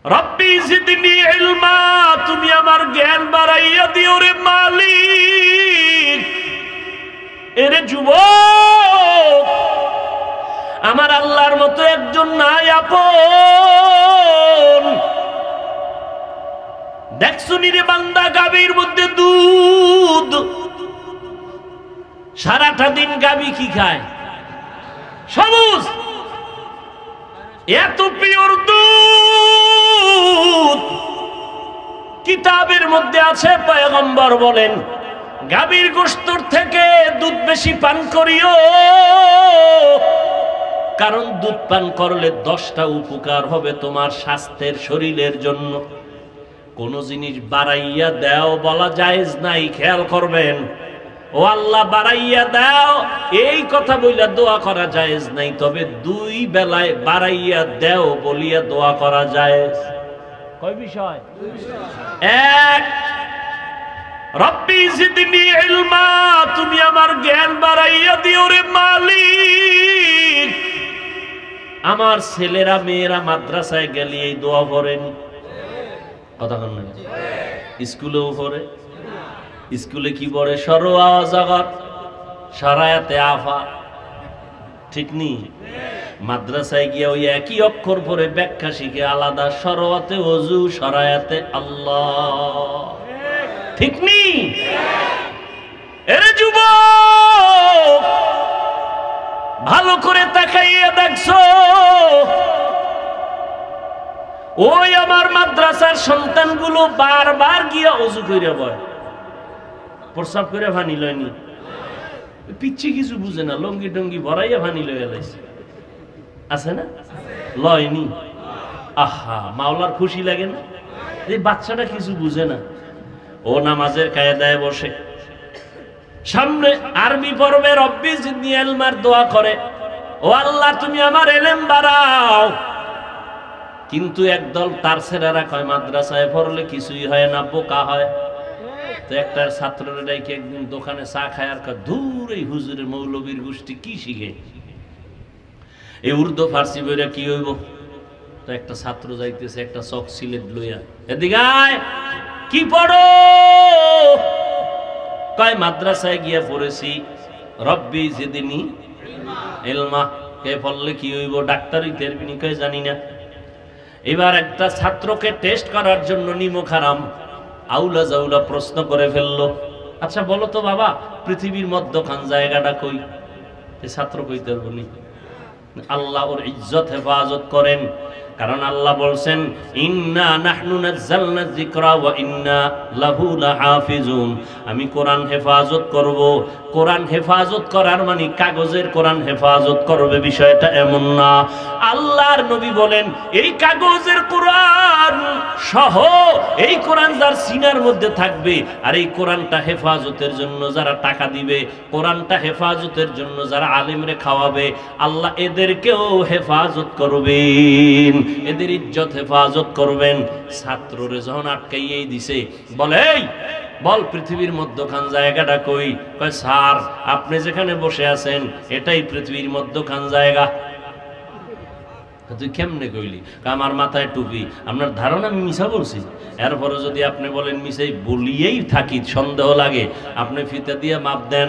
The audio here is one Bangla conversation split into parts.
রব্বি জিদনি ইলমা, তুমি আমার জ্ঞান বাড়াইয়া দিও রে মালিক। এরে যুবক, আমার আল্লাহর মতো একজন নাই আপন। দেখছো নি রে বান্দা, গাভীর মধ্যে দুধ, সারাটা দিন গাভী কি খায়? সবুজ, এত পিওর দুধ। কিতাবের মধ্যে আছে, পয়গম্বর বলেন গাভীর গোশতর থেকে দুধ বেশি পান করিও, কারণ দুধ পান করলে 10টা উপকার হবে তোমার স্বাস্থ্যের, শরীরের জন্য। কোন জিনিস বাড়াইয়া দাও বলা জায়েজ নাই, খেয়াল করবেন। ও আল্লাহ বাড়াইয়া দাও এই কথা বইলা দোয়া করা জায়েজ নাই, তবে 2 বেলায় বাড়াইয়া দাও বলিয়া দোয়া করা জায়েজ। কয় বিষয়? 1, রব্বি জিদনি ইলমা, তুমি আমার জ্ঞান বাড়াইয়া দিও রে মালিক। আমার ছেলেরা মেয়েরা মাদ্রাসায় গেলে এই দোয়া পড়েন, কথা বলেন না? স্কুলেও পড়ে। স্কুলে কি পড়ে? সরোয়া জাগাত, সারায়াতে আফা, ঠিক নি? মাদ্রাসায় গিয়ে ওই একই অক্ষর পড়ে ব্যাখ্যা শিখে আলাদা, সরোয়াতে ওযু, সারায়াতে আল্লাহ, ঠিক নি? এরে যুবক, ভালো করে তাকাইয়া দেখছো, ওই আমার মাদ্রাসার সন্তানগুলো বারবার গিয়া ওযু কইরা বয়, প্রস্রাব করে পানি লয়নি, পিচ্ছি কিছু বুঝে না, লঙ্গি টঙ্গি ভরাইয়া পানি লইয়া লাইছে, আছে না? লয়নি। আহা, মাওলার খুশি লাগে না? এই বাচ্চাটা কিছু বুঝে না। ও নামাজের কায়দায় বসে, সামনে আরবি পড়বে, রব্বি জিদনি ইলমার দোয়া করে, ও আল্লাহ তুমি আমার ইলম বাড়াও। কিন্তু একদল তার ছেলেরা কয় মাদ্রাসায় পড়লে কিছুই হয় না, বোকা হয়। তো একটা ছাত্ররা ডাইকে একদিন দোকানে চা খায়, আর কয় দূর এই হুজুরের মৌলবীর গোষ্ঠী কি শিখে, এই উর্দু ফার্সি বইরা কি হইব? তো একটা ছাত্র যাইতেছে একটা চক সিলেট লইয়া, এদিকে আয়, কি পড়ো? কয় মাদ্রাসায় গিয়া পড়েছি রব্বি জিদনি ইলমা। কে পড়লে কি হইব? ডাক্তার হইতে পারবি নি? কয় জানি না। এবার একটা ছাত্রকে টেস্ট করার জন্য নিমক হারাম আউলা জাউলা প্রশ্ন করে ফেললো, আচ্ছা বলো তো বাবা, পৃথিবীর মধ্যখান জায়গাটা কই? এই ছাত্র কইতে পারবো নি। আল্লাহ ওর ইজ্জত হেফাজত করেন, কারণ আল্লাহ বলছেন ইন্না নাহনু নাযালনা যিকরা ওয়া ইন্না লাহু লাহাফিজুন। আমি কোরআন হেফাজত করব। কোরআন হেফাজত করার মানে কাগজের কোরআন হেফাজত করবে বিষয়টা এমন না। আল্লাহর নবী বলেন এই কাগজের কোরআন সহ এই কোরআন যার সিনার মধ্যে থাকবে, আর এই কোরআনটা হেফাজতের জন্য যারা টাকা দিবে, কোরআনটা হেফাজতের জন্য যারা আলেমরে খাওয়াবে, আল্লাহ এদেরকেও হেফাজত করবেন, এদের ইজ্জত হেফাজত করবেন। ছাত্ররে যখন আটকাইয়েই দিছে, বলে এই বল পৃথিবীর মধ্যখান জায়গাটা কই? কয় স্যার আপনি যেখানে বসে আছেন এটাই পৃথিবীর মধ্যখান জায়গা। তুই কেমনে কইলি? আমার মাথায় টুপি, আপনার ধারণা আমি মিছা বলছি? এরপরে যদি আপনি বলেন মিছাই বলিয়েই থাকি, সন্দেহ লাগে, আপনি ফিতা দিয়ে মাপ দেন,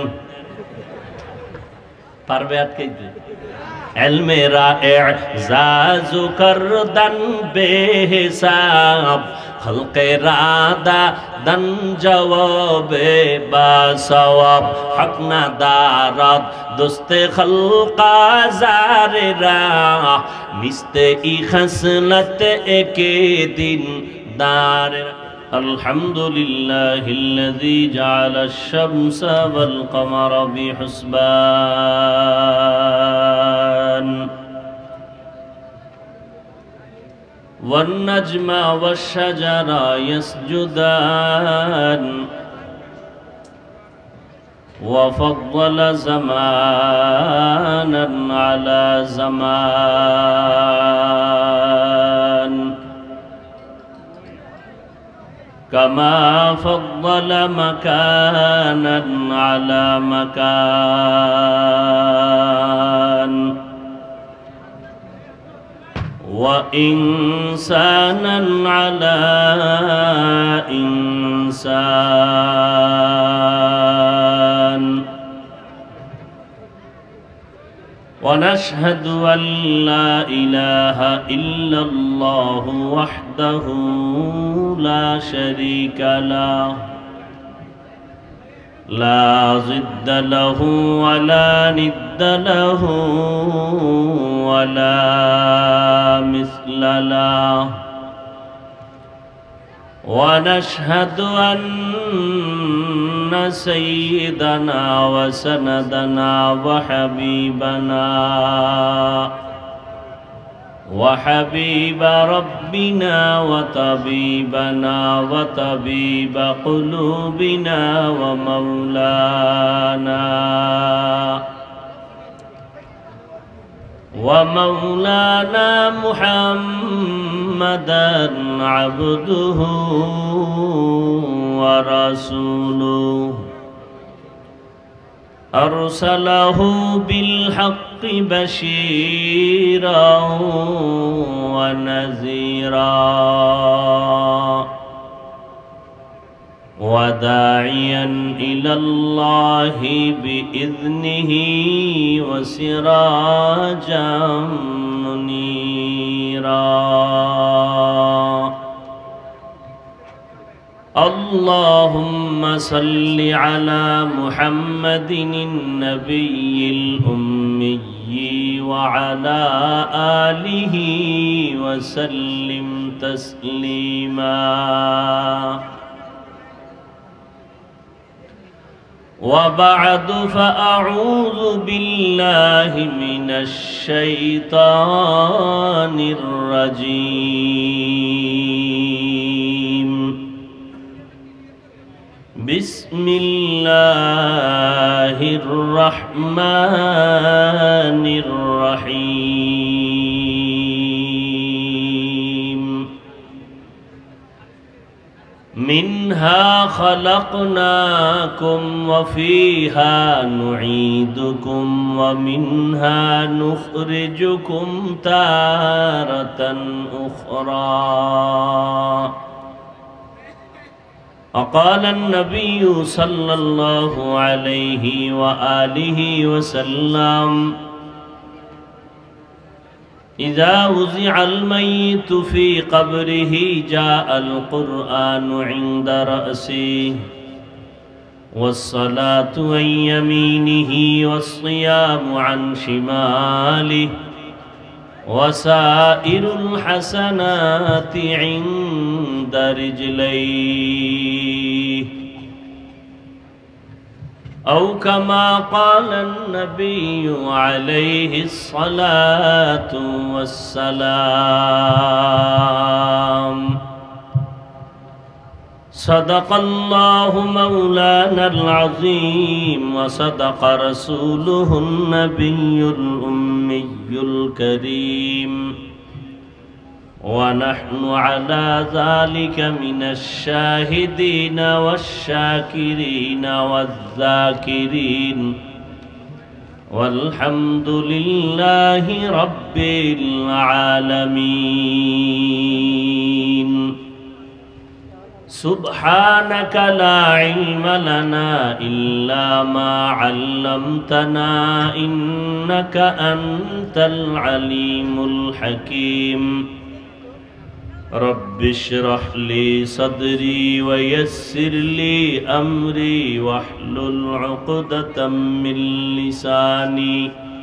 পারবে আটকাইতে? এলমেরা এজাজু করদান বেহিসাব, খলকে রাদা দান জওয়াবে বাসওয়াব, হক না দারাত দোস্তে খলকা জারেরা, নিস্তে ই খসলত একে দিন দারেরা। আলহামদুলিল্লাহিল্লাযী জাআলাশ শামসা ওয়াল কমারা বিহুসবান, ওয়ান নাজমা ওয়াশ শাজারা ইয়াসজুদান, ওয়া ফাদ্দালা জামানান আলা জামান, كما فضل مكانا على مكان، وإنسانا على إنسان ونشهد أن لا إله إلا الله وحده لا شريك له لا ضد له ولا ند له ولا مثل له ونشهد أن سيدنا وسندنا وحبيب ربنا وطبيبنا وطبيب قلوبنا ومولانا محمدا عبده ورسوله أرسله بالحق بشيرا ونذيرا وداعيا إلى الله بإذنه وسراجا منيرا اللهم صل على محمد النبي الأمي وعلى آله وسلم تسليما وبعد فأعوذ بالله من الشيطان الرجيم بسم الله الرحمن الرحيم منها خلقناكم وفيها نعيدكم ومنها نخرجكم تارة أخرى وقال النبي صلى الله عليه وآله وسلم إذا وضع الميت في قبره جاء القرآن عند رأسه والصلاة عن يمينه والصيام عن شماله وسائر الحسنات عند رجليه أو كما قال النبي عليه الصلاة والسلام صدق الله مولانا العظيم وصدق رسوله النبي الأمي الكريم ونحن على ذلك من الشاهدين والشاكرين والذاكرين والحمد لله رب العالمين سبحانك لا علم لنا إلا ما علمتنا إنك أنت العليم الحكيم رب اشرح لي صدري ويسر لي أمري واحلل عقدة من لساني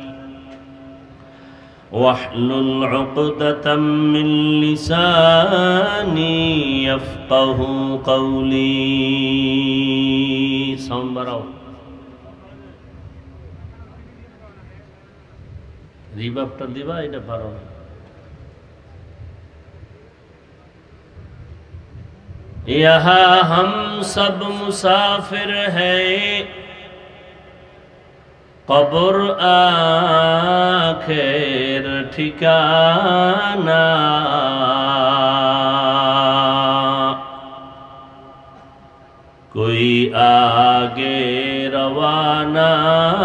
يفقه قولي صنبراو রিভাবটা দিবা এটা পারো না यहाँ हम सब मुसाफिर हैं कब्र आखिर ठिकाना कोई आगे रवाना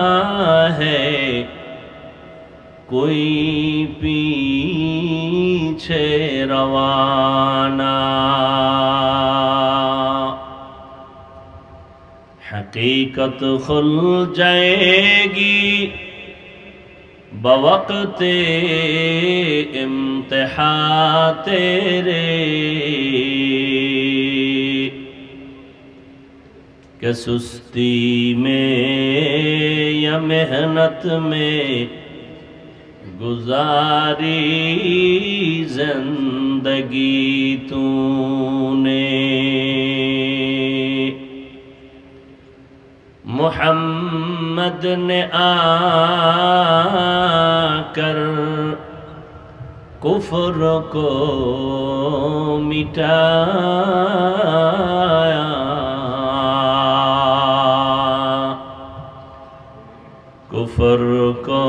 है कोई पीछे रवाना हकीकत खुल जाएगी बवक़्ते इम्तिहा तेरे कि सुस्ती में या मेहनत में गुजारी जिंदगी तूने मुहम्मद ने आकर कुफ्र को मिटाया कुफ्र को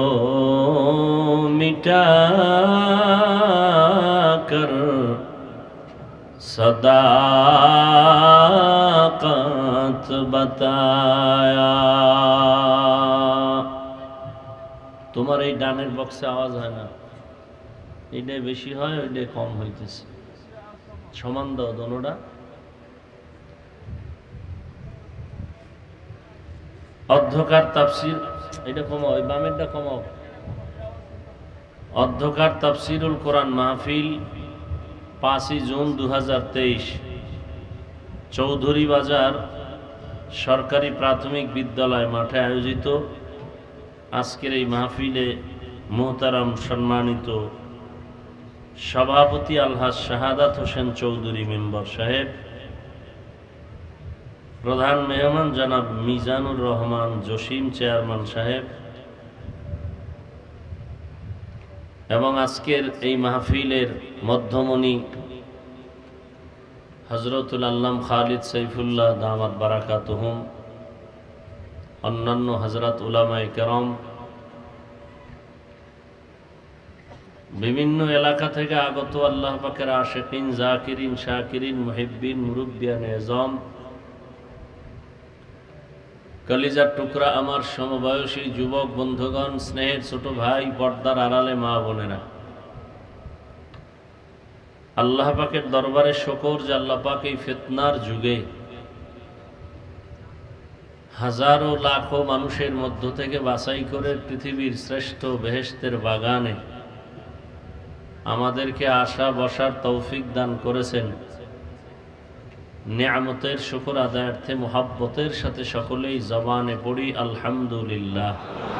मिटाकर सदाकत बताया। তোমার এই ডানের বক্সে আওয়াজ হয় না, এটাই বেশি হয় ওইটাই কম হইতেছে, সমান দাও দোনোটা। অধ্যকার তাফসীর এটা কমাও, ওই বামেরটা কমাও। অধ্যকার তাফসীরুল কোরআন মাহফিল 5 জুন 2023 চৌধুরী বাজার সরকারি প্রাথমিক বিদ্যালয় মাঠে আয়োজিত আজকের এই মাহফিলে মোহতারাম সম্মানিত সভাপতি আলহাজ শাহাদাত হোসেন চৌধুরী মেম্বার সাহেব, প্রধান মেহমান জনাব মিজানুর রহমান জসিম চেয়ারম্যান সাহেব এবং আজকের এই মাহফিলের মধ্যমণি হযরতুল আল্লাম খালিদ সাইফুল্লাহ দামাত বারাকাতুহুম, অন্যান্য হযরত উলামায়ে কেরাম, বিভিন্ন এলাকা থেকে আগত আল্লাহ পাকের আশিকিন, জাকিরিন, শাকিরিন, মুহিব্বিন, মুরব্বিয়ান এজম, কলিজার টুকরা আমার সমবয়সী যুবক বন্ধুগণ, স্নেহের ছোট ভাই, পর্দার আড়ালে মা বোনেরা, আল্লাহ পাকের দরবারে শুকর যে আল্লাহ পাক এই ফিতনার যুগে হাজারো লাখো মানুষের মধ্য থেকে বাছাই করে পৃথিবীর শ্রেষ্ঠ বেহেশতের বাগানে আমাদেরকে আসা বসার তৌফিক দান করেছেন। নিয়ামতের শুকর আদায়ার্থে মুহাব্বতের সাথে সকলেই জবানে পড়ি আলহামদুলিল্লাহ।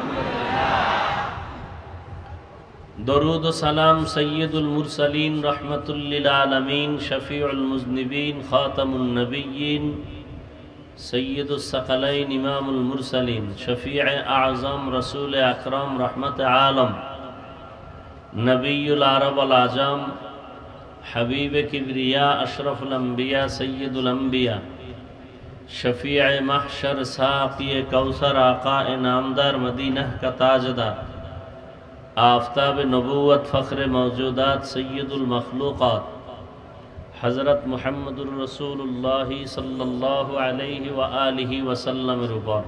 দরুদ ও সালাম সৈয়দুল মুরসালিন রহমাতুল লিল আলামিন শফিউল মুজনিবিন খাতামুন নবিয়্যিন সৈয়দুস সাকালাইন ইমামুল মুরসালিন শফিয়ে আযম রাসূল আকরাম রহমত আলম নবিয়ুল আরব আল আজম हबीब किबरिया अशरफुल अंबिया सैयदुल अंबिया शफीअ महशर साक़ी कौसर आका नामदार मदीना का ताजदार आफ्ताब नबूवत फ़ख्र मौजूदात सैयदुल मखलूक़ात हज़रत मुहम्मदुर रसूलुल्लाह सल्लल्लाहु अलैहि व आलिहि वसल्लमेर उपর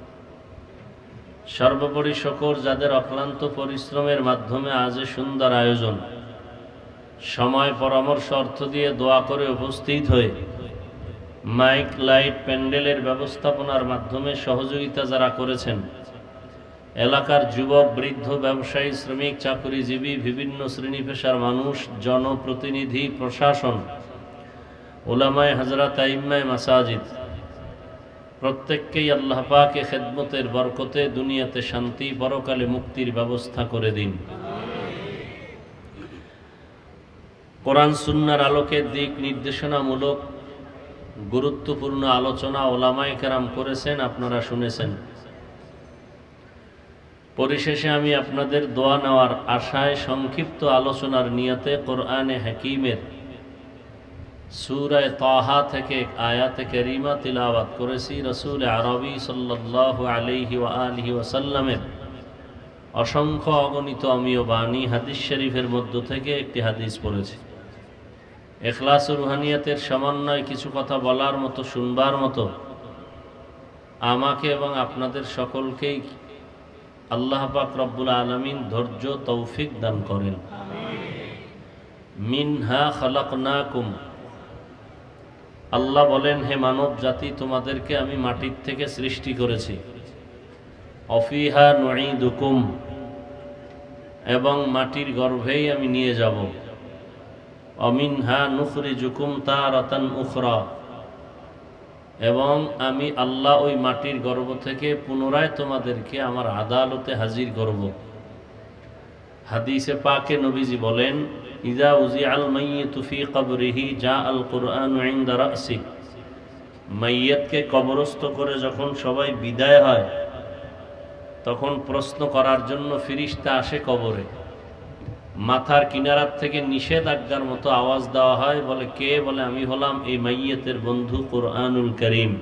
সর্বোপরি শুকর যাদের অক্লান্ত পরিশ্রমের মাধ্যমে আজ সুন্দর আয়োজন, সময় পরামর্শ অর্থ দিয়ে দোয়া করে উপস্থিত হয়ে মাইক লাইট প্যান্ডেলের ব্যবস্থাপনার মাধ্যমে সহযোগিতা যারা করেছেন, এলাকার যুবক বৃদ্ধ ব্যবসায়ী শ্রমিক চাকরিজীবী বিভিন্ন শ্রেণী পেশার মানুষ, জনপ্রতিনিধি, প্রশাসন, উলামায়ে হযরত আইম্মায়ে মাসাজিদ প্রত্যেককেই আল্লাহ পাকে খেদমতের বরকতে দুনিয়াতে শান্তি পরকালে মুক্তির ব্যবস্থা করে দিন। কোরআন সুন্নাহর আলোকে দিক নির্দেশনামূলক গুরুত্বপূর্ণ আলোচনা ওলামায়ে কেরাম করেছেন, আপনারা শুনেছেন। পরিশেষে আমি আপনাদের দোয়া নেওয়ার আশায় সংক্ষিপ্ত আলোচনার নিয়তে কোরআনে হাকিমের সূরা তাহা থেকে আয়াতে কারীমা তিলাওয়াত করেছি। রাসূল আরবি সাল্লাল্লাহু আলাইহি ওয়া আলিহি ওয়াসাল্লামের অসংখ্য অগণিত অমীয় বাণী হাদিস শরীফের মধ্য থেকে একটি হাদিস পড়েছি। ইখলাস ও রুহানিয়াতের সমন্বয়ে কিছু কথা বলার মতো, শুনবার মতো আমাকে এবং আপনাদের সকলকেই আল্লাহ পাক রব্বুল আলামিন ধৈর্য তৌফিক দান করেন। মিনহা খালাকনাকুম, আল্লাহ বলেন হে মানব জাতি তোমাদেরকে আমি মাটির থেকে সৃষ্টি করেছি। অফিহা নুঈদুকুম, এবং মাটির গর্ভেই আমি নিয়ে যাব। অমিনহা নুখরিজুকুম তারাতান উখরা, এবং আমি আল্লাহ ওই মাটির গর্ভ থেকে পুনরায় তোমাদেরকে আমার আদালতে হাজির করব। হাদিসে পাকে নবীজি বলেন, ইযা উযিআল মাইয়িতু ফি কবরিহি জাআল কুরআনু ইনদা রাসি, মাইয়িতকে কবরস্থ করে যখন সবাই বিদায় হয় তখন প্রশ্ন করার জন্য ফেরেশতা আসে কবরে। মাথার কিনারার থেকে নিষেধাজ্ঞার মতো আওয়াজ দেওয়া হয়, বলে কে? বলে আমি হলাম এই মাইয়িতের বন্ধু কুরআনুল কারীম।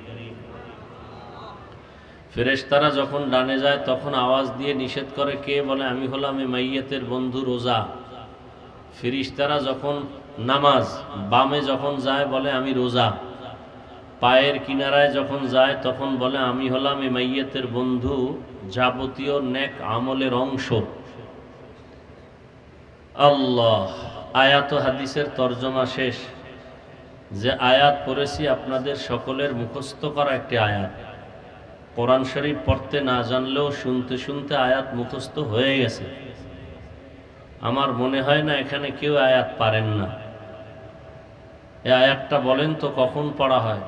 ফেরেশতারা যখন ডানে যায় তখন আওয়াজ দিয়ে নিষেধ করে, কে? বলে আমি হলাম এই মাইয়িতের বন্ধু রোজা। ফেরেশতারা যখন নামাজ বামে যখন যায় বলে আমি রোজা। পায়ের কিনারায় যখন যায় তখন বলে আমি হলাম এই মাইয়িতের বন্ধু, যাবতীয় নেক আমলের অংশ। আল্লাহ, আয়াত ও হাদিসের তর্জমা শেষ। যে আয়াত পড়েছি আপনাদের সকলের মুখস্থ করা একটি আয়াত। কোরআন শরীফ পড়তে না জানলেও শুনতে শুনতে আয়াত মুখস্থ হয়ে গেছে। আমার মনে হয় না এখানে কেউ আয়াত পারেন না। এই আয়াতটা বলেন তো কখন পড়া হয়?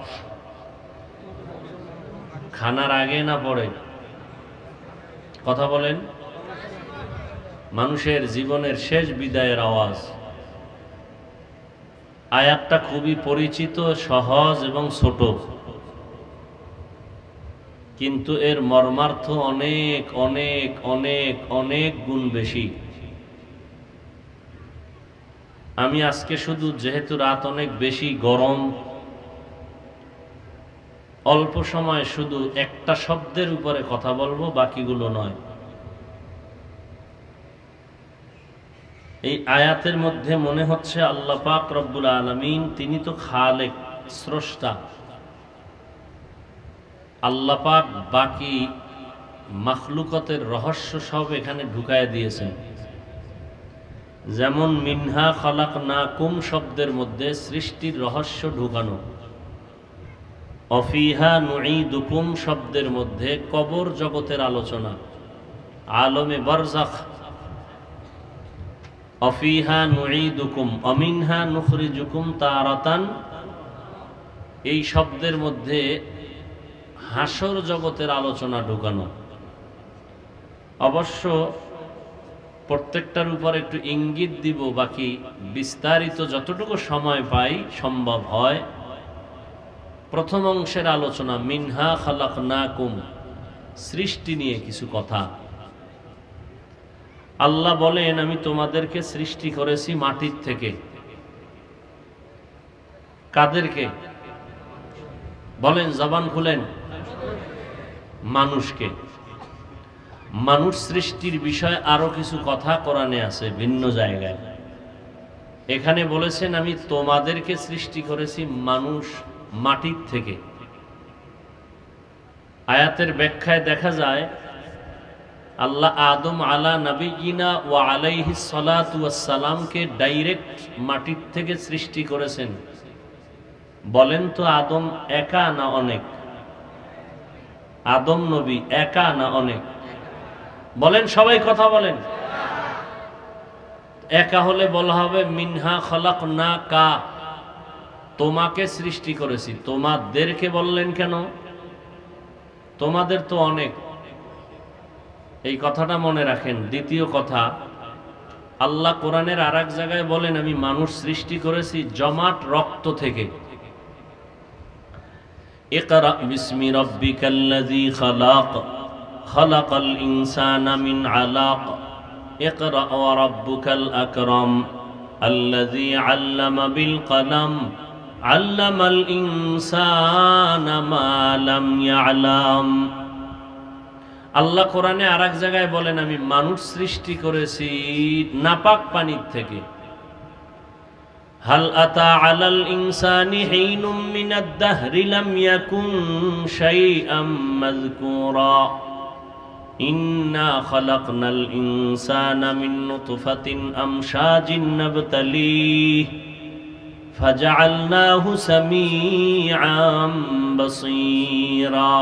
খানার আগে না পড়ে? কথা বলেন। মানুষের জীবনের শেষ বিদায়ের আওয়াজ। আয়াতটা খুবই পরিচিত, সহজ এবং ছোট, কিন্তু এর মর্মার্থ অনেক অনেক অনেক অনেক গুণ বেশি। আমি আজকে শুধু, যেহেতু রাত অনেক বেশি গরম, অল্প সময় শুধু একটা শব্দের উপরে কথা বলবো, বাকিগুলো নয়। এই আয়াতের মধ্যে মনে হচ্ছে আল্লাহ পাক রব্বুল আলামিন তিনি তো খালেক, স্রষ্টা। আল্লাহ পাক বাকি মাখলুকতের রহস্য সব এখানে ঢুকায় দিয়েছেন। যেমন মিনহা খালাকনাকুম শব্দের মধ্যে সৃষ্টির রহস্য ঢুকানো, অফিহা নুঈদুকুম শব্দের মধ্যে কবর জগতের আলোচনা, আলমে বারজাখ। অফিহা নুঈদুকুম অমিনহা নুখরিজুকুম তারাতান, এই শব্দের মধ্যে হাসর জগতের আলোচনা ঢুকানো। অবশ্য প্রত্যেকটার উপর একটু ইঙ্গিত দিব, বাকি বিস্তারিত যতটুকু সময় পাই সম্ভব হয়। প্রথম অংশের আলোচনা মিনহা খালাকনাকুম, সৃষ্টি নিয়ে কিছু কথা। আল্লাহ বলেন আমি তোমাদেরকে সৃষ্টি করেছি মাটির থেকে। কাদেরকে বলেন? জবান খুলেন। মানুষকে। মানুষ সৃষ্টির বিষয়ে আরো কিছু কথা কোরআনে আছে ভিন্ন জায়গায়। এখানে বলেছেন আমি তোমাদেরকে সৃষ্টি করেছি মানুষ মাটির থেকে। আয়াতের ব্যাখ্যায় দেখা যায় আল্লাহ আদম আলা নবিয়িনা ওয়া আলাইহিস সালাতু ওয়াস সালামকে ডাইরেক্ট মাটির থেকে সৃষ্টি করেছেন। বলেন তো আদম একা না অনেক? আদম নবী একা না অনেক? বলেন, সবাই কথা বলেন। একা হলে বলা হবে মিনহা খালাকনাকা, তোমাকে সৃষ্টি করেছি। তোমাদেরকে বললেন কেন? তোমাদের তো অনেক। এই কথাটা মনে রাখেন। দ্বিতীয় কথা, আল্লাহ কোরআনের আর এক জায়গায় বলেন আমি মানুষ সৃষ্টি করেছি জমাট রক্ত থেকে। ইকরা বিসমি রাব্বিকাল্লাযী খালাক, খালাকাল ইনসানা মিন আলাক, ইকরা ওয়া রাব্বুকাল আকরাম, আল্লাযী আল্লামা বিল কলম, আল্লামাল ইনসানা মা লাম ইয়ালাম। আল্লাহ কোরআনে আর এক জায়গায় বলেন আমি মানুষ সৃষ্টি করেছি নাপাক পানির থেকে। হাল আতা আলাল ইনসানি হিনুম মিনাদ দাহরি লাম ইয়াকুন শাইআম মাযকুরা ইন্না খালাকনাল ইনসানা মিন নুতফাতিন আমশাজিন নাবতালিহ ফাজআলনাহু সামিআম বাসীরা।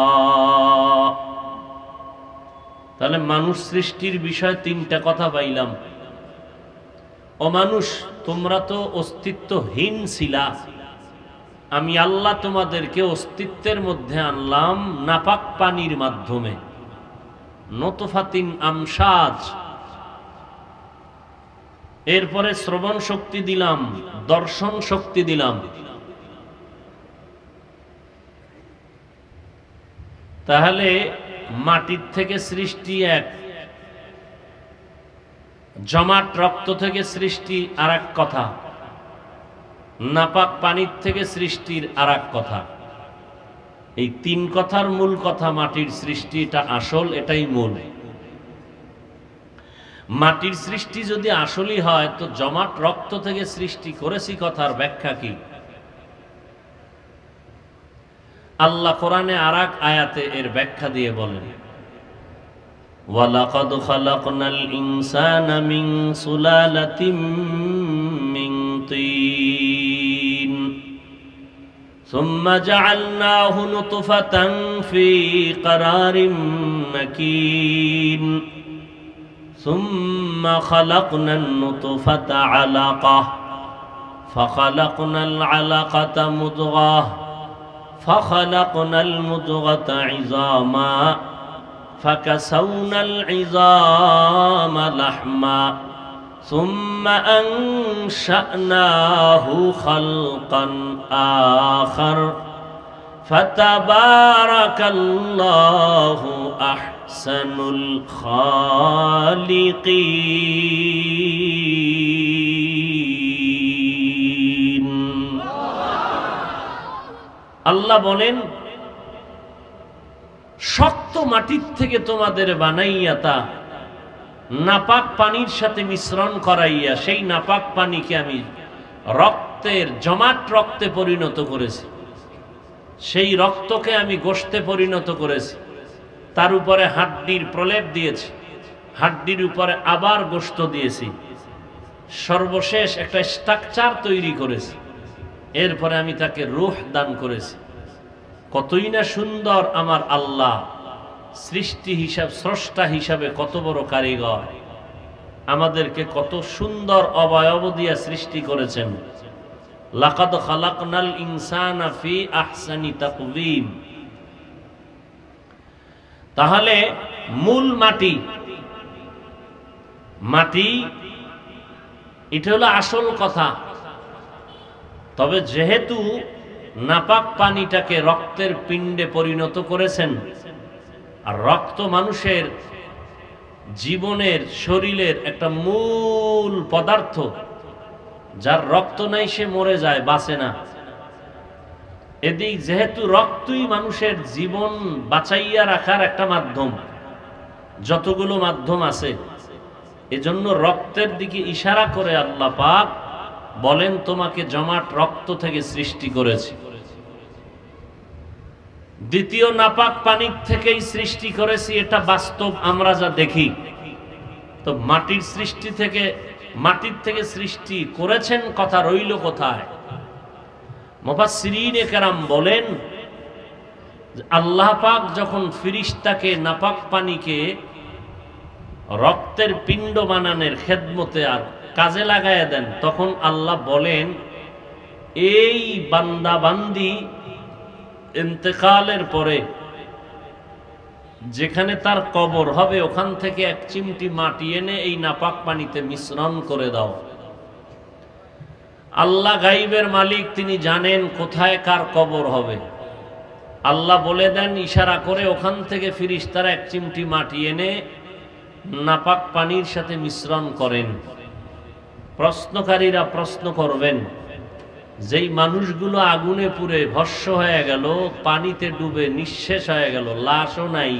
তাহলে মানুষ সৃষ্টির বিষয়ে তিনটা কথা পাইলাম। ও মানুষ, তোমরা তো অস্তিত্বহীন ছিলা, আমি আল্লাহ তোমাদেরকে অস্তিত্বের মধ্যে আনলাম নাপাক পানির মাধ্যমে। নতফাতিন আমশাজ, এরপরে শ্রবণ শক্তি দিলাম, দর্শন শক্তি দিলাম। তাহলে মাটির থেকে সৃষ্টি এক, জমাট রক্ত থেকে সৃষ্টি আর এক কথা, নাপাক পানির থেকে সৃষ্টির আর এক কথা। এই তিন কথার মূল কথা মাটির সৃষ্টি, এটা আসল, এটাই মূল। মাটির সৃষ্টি যদি আসলই হয় তো জমাট রক্ত থেকে সৃষ্টি করেছি কথার ব্যাখ্যা কি? আল্লাহ কোরআনে আর এক আয়াতে এর ব্যাখ্যা দিয়ে বলেন, ওয়ালাকাদ খালাকনাল ইনসানা মিন সুলালাতিন মিন তিন সুম্মা জাআলনাহু নুতফাতান ফি ক্বারারিন মাকিন সুম্মা খালাকনান নুতফাতা আলাকাহ ফাখালাকনাল আলাকাতা মুদগাহ ফাখালাকনাল মুদগাতা ইযামা فكسونا العظام لحما ثم أنشأناه خلقا آخر فتبارك الله أحسن الخالقين। আল্লাহ বলেন, শক্ত মাটির থেকে তোমাদের বানাইয়া তা নাপাক পানির সাথে মিশ্রণ করাইয়া সেই নাপাক পানিকে আমি রক্তের জমাট রক্তে পরিণত করেছি। সেই রক্তকে আমি গোশতে পরিণত করেছি, তার উপরে হাড্ডির প্রলেপ দিয়েছি, হাড্ডির উপরে আবার গোশত দিয়েছি, সর্বশেষ একটা স্ট্রাকচার তৈরি করেছি। এরপরে আমি তাকে রূহ দান করেছি। কতই না সুন্দর আমার আল্লাহ সৃষ্টি হিসাব, স্রষ্টা হিসাবে কত বড় কারিগর, আমাদেরকে কত সুন্দর অবয়ব দিয়া সৃষ্টি করেছেন। লাকাদ খালাকনাল ইনসানা ফি আহসানি তাকওয়িম। তাহলে মূল মাটি, মাটি এটা হলো আসল কথা। তবে যেহেতু নাপাক পানিটাকে রক্তের পিণ্ডে পরিণত করেছেন, আর রক্ত মানুষের জীবনের, শরীরের একটা মূল পদার্থ, যার রক্ত নাই সে মরে যায়, বাঁচে না। এদিক যেহেতু রক্তই মানুষের জীবন বাঁচাইয়া রাখার একটা মাধ্যম, যতগুলো মাধ্যম আছে, এজন্য রক্তের দিকে ইশারা করে আল্লাহ পাক বলেন, তোমাকে জমাট রক্ত থেকে সৃষ্টি করেছি। দ্বিতীয়, নাপাক পানির থেকেই সৃষ্টি করেছি, এটা বাস্তব, আমরা যা দেখি। তো মাটির সৃষ্টি থেকে, মাটির থেকে সৃষ্টি করেছেন কথা রইল কোথায়? মুফাসসিরিনে কেরাম বলেন, আল্লাহ পাক যখন ফিরিশতাকে নাপাক পানিকে রক্তের পিণ্ড বানানোর খেদমতে আর কাজে লাগাইয়া দেন, তখন আল্লাহ বলেন, এই বান্দা বান্দি ইন্তেকালের পরে যেখানে তার কবর হবে ওখান থেকে এক চিমটি মাটি এনে এই নাপাক পানিতে মিশ্রণ করে দাও। আল্লাহ গাইবের মালিক, তিনি জানেন কোথায় কার কবর হবে। আল্লাহ বলে দেন ইশারা করে, ওখান থেকে ফিরিশতারা এক চিমটি মাটি এনে নাপাক পানির সাথে মিশ্রণ করেন। প্রশ্নকারীরা প্রশ্ন করবেন, যেই মানুষগুলো আগুনে পুড়ে ভস্ম হয়ে গেল, পানিতে ডুবে নিঃশেষ হয়ে গেল, লাশও নাই,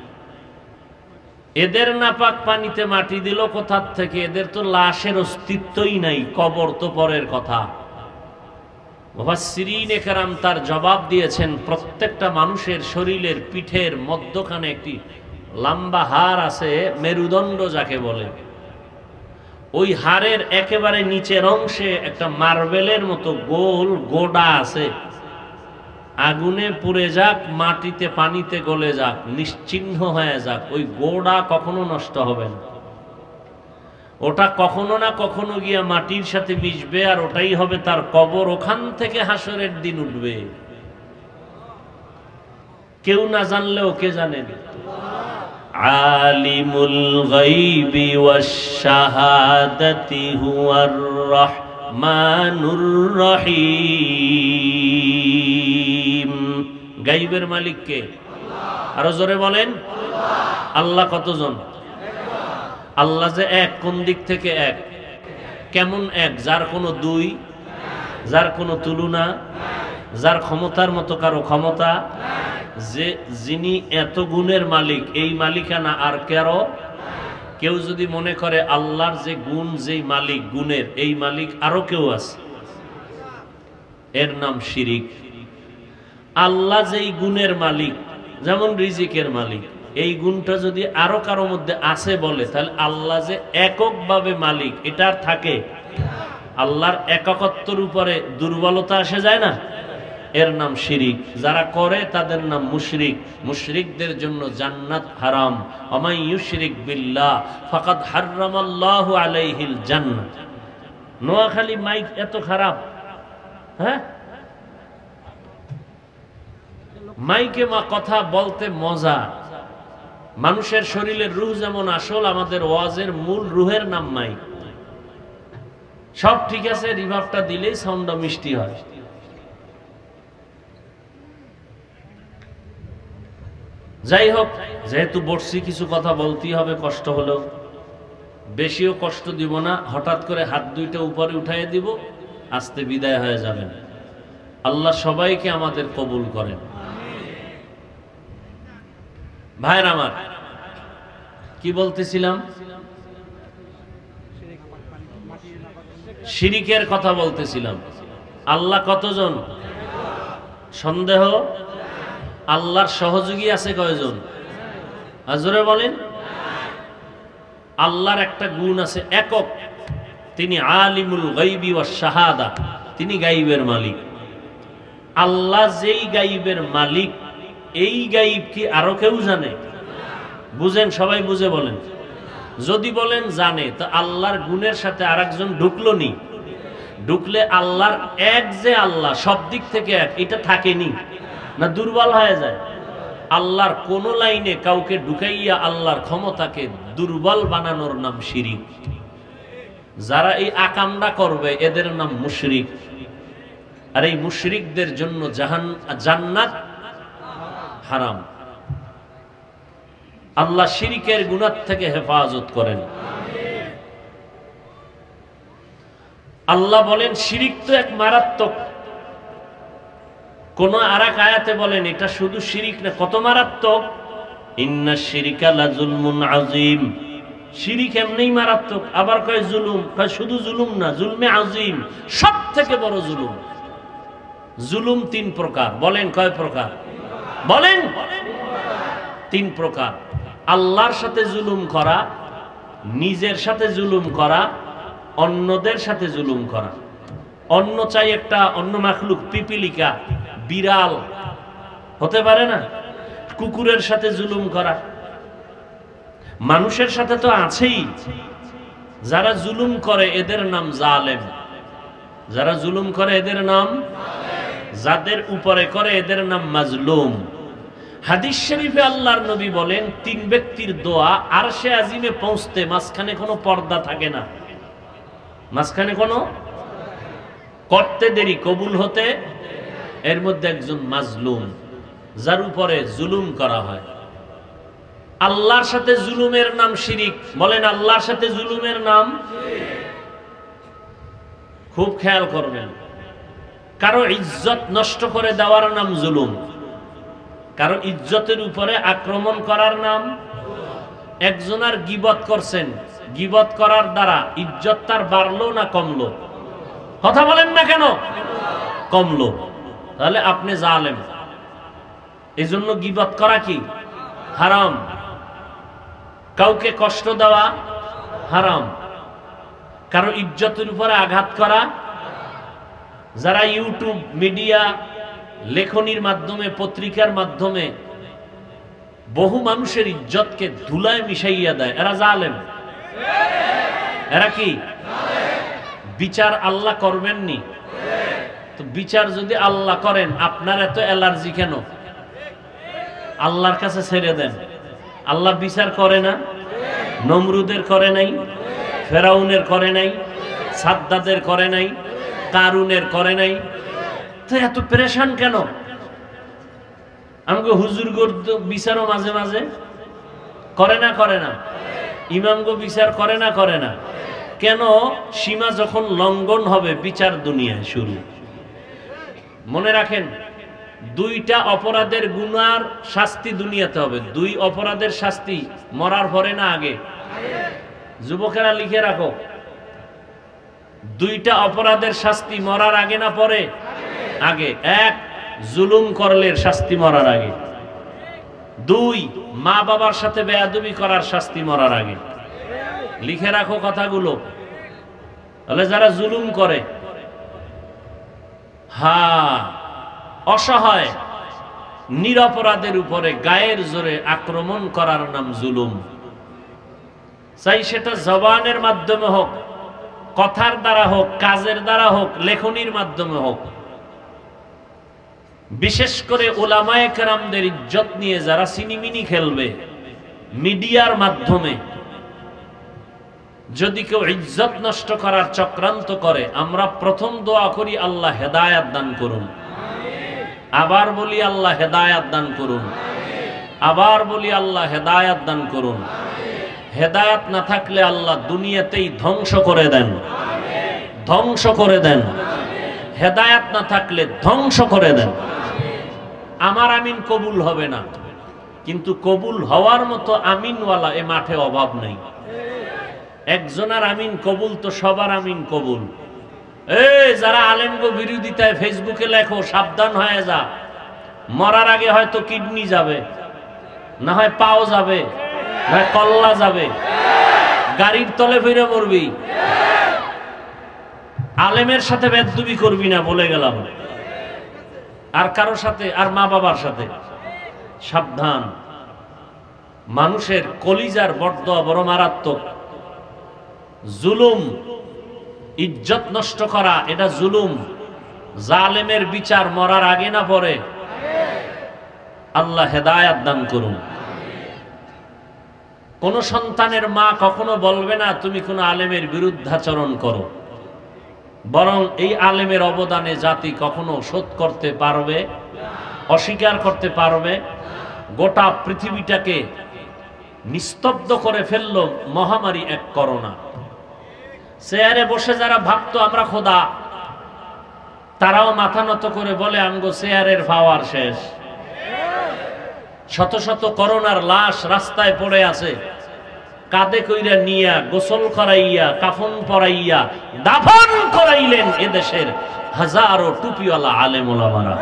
এদের নাপাক পানিতে মাটি দিল কোথার থেকে? এদের তো লাশের অস্তিত্বই নাই, কবর তো পরের কথা। মুফাসসিরিনে কেরাম তার জবাব দিয়েছেন, প্রত্যেকটা মানুষের শরীরের পিঠের মধ্যখানে একটি লম্বা হাড় আছে, মেরুদণ্ড যাকে বলে, ওই হাড়ের একেবারে নিচের অংশে একটা মার্বেলের মতো গোল গোডা আছে। আগুনে পুড়ে যাক, মাটিতে পানিতে গলে যাক, নিশ্চিহ্ন হয়ে যাক, ওই গোড়া কখনো নষ্ট হবে না। ওটা কখনো না কখনো গিয়া মাটির সাথে মিশবে, আর ওটাই হবে তার কবর। ওখান থেকে হাসরের দিন উঠবে। কেউ না জানলেও কে জানেন? আলিমুল গায়বি ওয়াশ শাহাদাতি হুয়ার রাহমানুর রহিম। গায়বের মালিক কে? আরো জোরে বলেন। আল্লাহ কতজন? আল্লাহ যে এক, কোন দিক থেকে এক? কেমন এক? যার কোনো দুই, যার কোনো তুলনা, যার ক্ষমতার মতো কারো ক্ষমতা, যে যিনি এত গুণের মালিক, এই মালিকানা আর কারো। কেউ যদি মনে করে আল্লাহর যে গুণ, যেই মালিক গুণের, এই মালিক আরো কেউ আছে, এর নাম শিরিক। আল্লাহ যেই গুণের মালিক, যেমন রিজিকের মালিক, এই গুণটা যদি আরো কারো মধ্যে আছে বলে, তাহলে আল্লাহ যে এককভাবে মালিক এটার থাকে। আল্লাহর এককত্বের উপরে দুর্বলতা আসে যায় না, এর নাম শিরিক। যারা করে তাদের নাম মুশরিক। মুশরিকদের জন্য জান্নাত হারাম। ওমাই ইউশরিক বিল্লাহ ফাকাদ হাররামাল্লাহু আলাইহিল জান্নাহ। নোয়াখালী মাইক এত খারাপ, হ্যাঁ? মাইকে মা কথা বলতে মজা। মানুষের শরীরের রূহ যেমন আসল, আমাদের ওয়াজের মূল রূহের নাম মাইক। সব ঠিক আছে, রিভার্বটা দিলেই সাউন্ডটা মিষ্টি হয়। যাই হোক, যেহেতু বসছি কিছু কথা বলতেই হবে, কষ্ট হলেও। বেশিও কষ্ট দিব না, হঠাৎ করে হাত দুইটা উপরে উঠাই দিব, আস্তে বিদায় হয়ে যাবেন। আল্লাহ সবাইকে আমাদের কবুল করেন। ভাইর আমার, কি বলতেছিলাম? শিরিকের কথা বলতেছিলাম। আল্লাহ কতজন? সন্দেহ? আল্লাহর সহযোগী আছে কয়জন? আজরে বলেন। আল্লাহর একটা গুণ আছে, একক। তিনি আলিমুল গায়বি ওয়াশ শাহাদা, তিনি গায়বের মালিক। আল্লাহ যেই গায়বের মালিক, এই গায়ব কি আরো কেউ জানে? বুঝেন, সবাই বুঝে বলেন। যদি বলেন জানে, তো আল্লাহর গুণের সাথে আরেকজন ঢুকলো নি। ঢুকলে আল্লাহর এক যে আল্লাহ, সব দিক থেকে এক, এটা থাকেনি না, দুর্বল হয়ে যায়। আল্লাহর কোন লাইনে কাউকে ঢুকাইয়া আল্লাহর ক্ষমতাকে দুর্বল বানানোর নাম শিরিক। যারা এই আকামটা করবে এদের নাম মুশরিক। আর এই মুশরিকদের জন্য জান্নাত হারাম। আল্লাহ শিরিকের গুনাহ থেকে হেফাজত করেন। আল্লাহ বলেন শিরিক তো এক মারাত্মক। কোন আরেক আয়াতে বলেন এটা শুধু শিরিক না, কত মারাত্মক। ইন্নাশ শিরকা লাযুলমুন আযীম। শিরিক এমনিই মারাত্মক, আবার কয় জুলুম, কয় শুধু জুলুম না, জুলমে আযীম, সবথেকে বড় জুলুম। জুলুম তিন প্রকার। বলেন কয় প্রকার? বলেন। তিন প্রকার। আল্লাহর সাথে জুলুম করা, নিজের সাথে জুলুম করা, অন্যদের সাথে জুলুম করা। অন্য চাই একটা, অন্য মাখলুক, পিপিলিকা, বিড়াল হতে পারে না। কুকুরের সাথে জুলুম করা। মানুষের সাথে তো আছেই। যারা জুলুম করে এদের নাম জালেম। যারা জুলুম করে এদের নাম, যাদের উপরে করে এদের নাম মাজলুম। হাদিস শরীফে আল্লাহর নবী বলেন তিন ব্যক্তির দোয়া আরশে আজিমে পৌঁছতে মাঝখানে কোনো পর্দা থাকে না। মাঝখানে কোনো করতে দেরি, কবুল হতে। এর মধ্যে একজন মাজলুম, যার উপরে জুলুম করা হয়। আল্লাহর সাথে জুলুমের নাম শিরিক। বলেন আল্লাহর সাথে জুলুমের নাম। খুব খেয়াল করবেন। কারো ইজ্জত নষ্ট করে দেওয়ার নাম জুলুম। কারো ইজ্জতের উপরে আক্রমণ করার নাম। একজনের গীবত করছেন, গীবত করার দ্বারা ইজ্জত তার বাড়লো না কমলো? কথা বলেন না কেন? কমলো। তাহলে আপনি জালেম। এই জন্য গীবত করা কি? হারাম। কাউকে কষ্ট দেওয়া হারাম, কারো ইজ্জতের উপরে আঘাত করা। যারা ইউটিউব মিডিয়া লেখনির মাধ্যমে পত্রিকার মাধ্যমে বহু মানুষের ইজ্জতকে ধুলায় মিশাইয়া দেয়, এরা জালেম। এরা কি বিচার আল্লাহ করবেননি? তো বিচার যদি আল্লাহ করেন, আপনার এত অ্যালার্জি কেন? আল্লাহর কাছে ছেড়ে দেন। আল্লাহ বিচার করে না? নমরুদের করে নাই, ফেরাউনের করে নাই, সাদ্দাদের করে নাই, কারুনের করে নাই। তো এত পেরেশান কেন? আমাকে হুজুর বিচারও মাঝে মাঝে করে না, করে না? ইমামগো বিচার করে না, করে না? কেন? সীমা যখন লঙ্ঘন হবে বিচার দুনিয়ায় শুরু। মনে রাখেন, দুইটা অপরাধের গুনার শাস্তি দুনিয়াতে হবে। দুই অপরাধের শাস্তি মরার পরে না আগে? যুবকেরা লিখে রাখো, দুইটা অপরাধের শাস্তি মরার আগে না পরে? আগে। এক, জুলুম করলের শাস্তি মরার আগে। দুই, মা বাবার সাথে বেয়াদবি করার শাস্তি মরার আগে। লিখে রাখো কথাগুলো। তাহলে যারা জুলুম করে, অসহায় নিরপরাধের উপরে গায়ের জোরে আক্রমণ করার নাম জুলুম। চাই সেটা জবানের মাধ্যমে হোক, কথার দ্বারা হোক, কাজের দ্বারা হোক, লেখনির মাধ্যমে হোক। বিশেষ করে উলামায়ে কেরামদের ইজ্জত নিয়ে যারা সিনিমিনি খেলবে মিডিয়ার মাধ্যমে, যদি কেউ ইজ্জত নষ্ট করার চক্রান্ত করে, আমরা প্রথম দোয়া করি আল্লাহ হেদায়াত দান করুন। আবার বলি আল্লাহ হেদায়াত দান করুন। আবার বলি আল্লাহ হেদায়াত দান করুন। হেদায়াত না থাকলে আল্লাহ দুনিয়াতেই ধ্বংস করে দেন, ধ্বংস করে দেন। হেদায়াত না থাকলে ধ্বংস করে দেন। আমার আমিন কবুল হবে না, কিন্তু কবুল হওয়ার মতো আমিনওয়ালা এ মাঠে অভাব নেই। একজনের আমিন কবুল তো সবার আমিন কবুল। যারা আলেমগো বিরোধিতায় ফেসবুকে লেখো, সাবধান হয়ে যা। মরার আগে হয়তো কিডনি যাবে, না হয় পাও যাবে, না হয় কল্লা যাবে, গাড়ির তলে ফিরে মরবি। আলেমের সাথে বেদবি করবি না, বলে গেলাম। আর কারোর সাথে, আর মা বাবার সাথে সাবধান। মানুষের কলিজার বড়দোয়া বড় মারাত্মক। জুলুম, ইজ্জত নষ্ট করা, এটা জুলুম। জালেমের বিচার মরার আগে না পরে? আল্লাহ হেদায়াত দান করুন। কোন সন্তানের মা কখনো বলবে না তুমি কোন আলেমের বিরুদ্ধাচরণ করো, বরং এই আলেমের অবদানে জাতি কখনো শোধ করতে পারবে, অস্বীকার করতে পারবে। গোটা পৃথিবীটাকে নিস্তব্ধ করে ফেলল মহামারী এক করোনা। চেয়ারে বসে যারা ভাবতো আমরা খোদা, তারাও মাথা নত করে বলে আমগো চেয়ারের পাওয়ার শেষ। শত শত করোনার লাশ রাস্তায় পড়ে আছে, কাঁধে কইরা নিয়া গোসল করাইয়া কাফন পরাইয়া দাফন করাইলেন এদেশের হাজারো টুপিওয়ালা আলেম ওলামারা।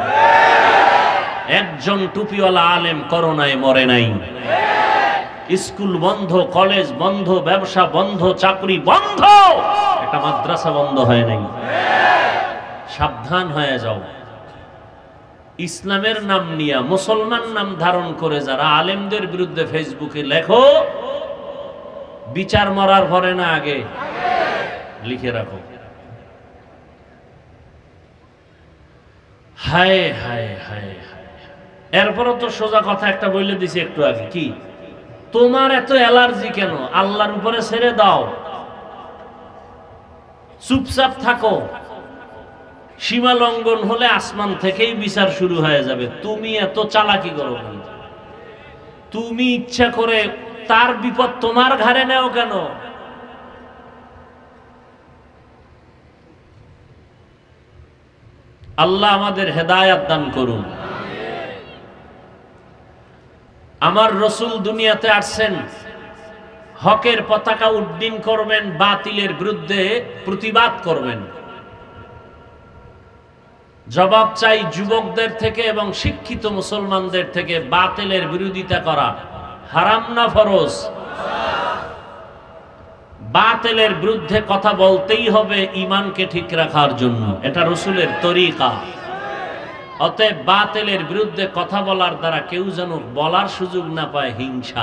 একজন টুপিওয়ালা আলেম করোনায় মরে নাই। স্কুল বন্ধ, কলেজ বন্ধ, ব্যবসা বন্ধ, চাকরি বন্ধ, একটা মাদ্রাসা বন্ধ হয় নাই। সাবধান হয়ে যাও। ইসলামের নাম নিয়া, মুসলমান নাম ধারণ করে যারা আলেমদের বিরুদ্ধে ফেসবুকে লেখো, বিচার মরার পরে না আগে? লিখে রাখো। হায় হায় হায় হায়। এরপরও তো সোজা কথা একটা বলে দিছি একটু আগে, কি তোমার এত অ্যালার্জি কেন? আল্লাহর উপরে ছেড়ে দাও, চুপচাপ থাকো। সীমা লঙ্ঘন হলে আসমান থেকেই বিচার শুরু হয়ে যাবে। তুমি এত চালাকি করো কেন? তুমি ইচ্ছা করে তার বিপদ তোমার ঘাড়ে নেও কেন? আল্লাহ আমাদের হেদায়াত দান করুন। আমার রসুল দুনিয়াতে আসছেন, হকের পতাকা উড্ডীন করবেন, বাতিলের বিরুদ্ধে প্রতিবাদ করবেন। জবাব চাই যুবকদের থেকে এবং শিক্ষিত মুসলমানদের থেকে। বাতিলের বিরোধিতা করা হারাম না ফরজ? বাতিলের বিরুদ্ধে কথা বলতেই হবে ঈমানকে ঠিক রাখার জন্য, এটা রাসূলের তরিকা। অতএব বাতিলের বিরুদ্ধে কথা বলার দ্বারা কেউ যেন বলার সুযোগ না পায় হিংসা।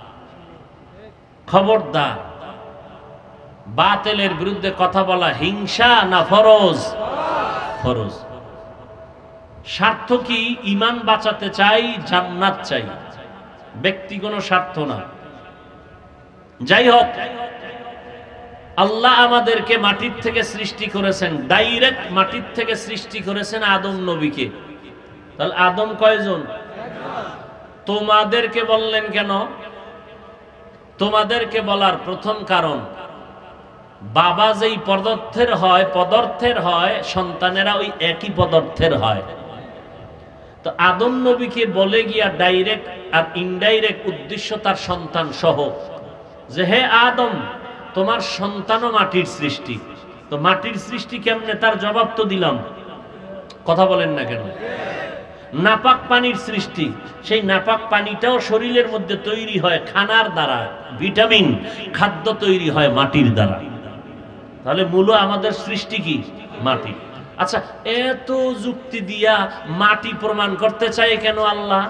খবরদার, বাতিলের বিরুদ্ধে কথা বলা হিংসা না ফরজ? ফরজ। স্বার্থ কি? ঈমান বাঁচাতে চাই, জান্নাত চাই, ব্যক্তি কোনো স্বার্থ না। যাই হোক, আল্লাহ আমাদেরকে মাটির থেকে সৃষ্টি করেছেন, ডাইরেক্ট মাটির থেকে সৃষ্টি করেছেন আদম নবীকে। তাহলে আদম কয়জন? তোমাদেরকে বললেন কেন? তোমাদেরকে বলার প্রথম কারণ, বাবা যেই পদার্থের হয় সন্তানেরা ওই একই পদার্থের হয়। তো আদম নবীকে বলে গিয়া ডাইরেক্ট আর ইনডাইরেক্ট উদ্দেশ্য তার সন্তান সহ, যে হে আদম, তোমার সন্তানও মাটির সৃষ্টি। তো মাটির সৃষ্টি কেমনে? তার জবাব তো দিলাম। কথা বলেন না কেন? নাপাক পানির সৃষ্টি, সেই নাপাক পানিটাও শরীরের মধ্যে তৈরি হয় খানার দ্বারা, ভিটামিন খাদ্য তৈরি হয় মাটির দ্বারা। তাহলে মূল আমাদের সৃষ্টি কি? মাটি। আচ্ছা, এত যুক্তি দিয়া মাটি প্রমাণ করতে চাই কেন আল্লাহ?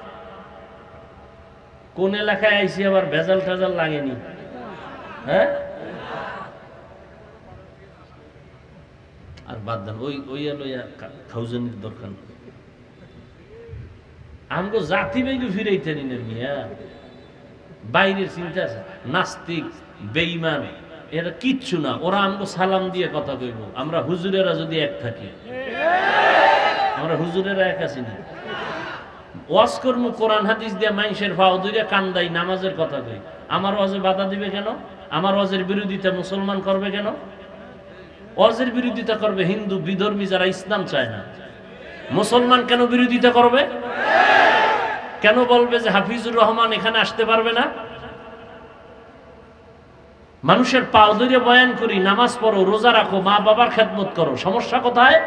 কোন এলাকায় আইসি আবার ভেজাল টেজাল লাগেনি? হ্যাঁ, আর বাদ দেন, ওই খাউজানির দরকার। আমগো জাতি বেগু ফিরাইতে নি না মিয়া, বাইরের চিন্তা আছে। নাস্তিক, বেঈমান এরা কিচ্ছু না, ওরা আমগো সালাম দিয়ে কথা কইব। আমরা হুজুরেরা যদি এক থাকি, আমরা হুজুরেরা এক আছি না। ওয়াজ কর্ম কোরআন হাদিস দিয়ে মানুষের ভাও দুইটা কান্দাই, নামাজের কথা কই। আমার ওয়াজে বাধা দিবে কেন? আমার ওয়াজের বিরোধিতা মুসলমান করবে কেন? ওয়াজের বিরোধিতা করবে হিন্দু বিধর্মী যারা ইসলাম চায় না। মুসলমান কেন বিরোধিতা করবে? কেন বলবে যে হাফিজুর রহমান এখানে আসতে পারবে না? মানুষের পাও ধরে বয়ান করি, নামাজ পড়ো, রোজা রাখো, মা বাবার খেদমত করো, সমস্যা কোথায়?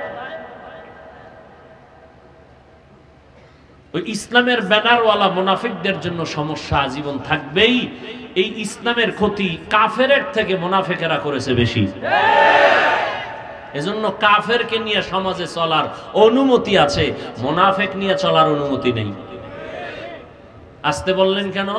ওই ইসলামের ব্যানারওয়ালা মুনাফিকদের জন্য সমস্যা আজীবন থাকবেই। এই ইসলামের ক্ষতি কাফেরের থেকে মুনাফিকেরা করেছে বেশি। এজন্য কাফেরকে নিয়ে সমাজে চলার অনুমতি আছে, মুনাফিক নিয়ে চলার অনুমতি নেই। আসতে বললেন কেন?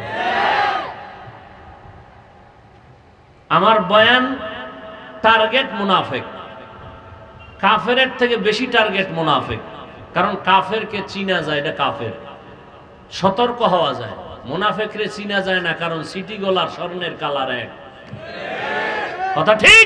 আমার বয়ান টার্গেট মুনাফিক, কাফেরের থেকে বেশি টার্গেট মুনাফিক। কারণ কাফেরকে চিনা যায়, এটা কাফের, সতর্ক হওয়া যায়। মুনাফিকরে চিনা যায় না, কারণ সিটি গোলার স্বর্ণের কালার এক। কথা ঠিক?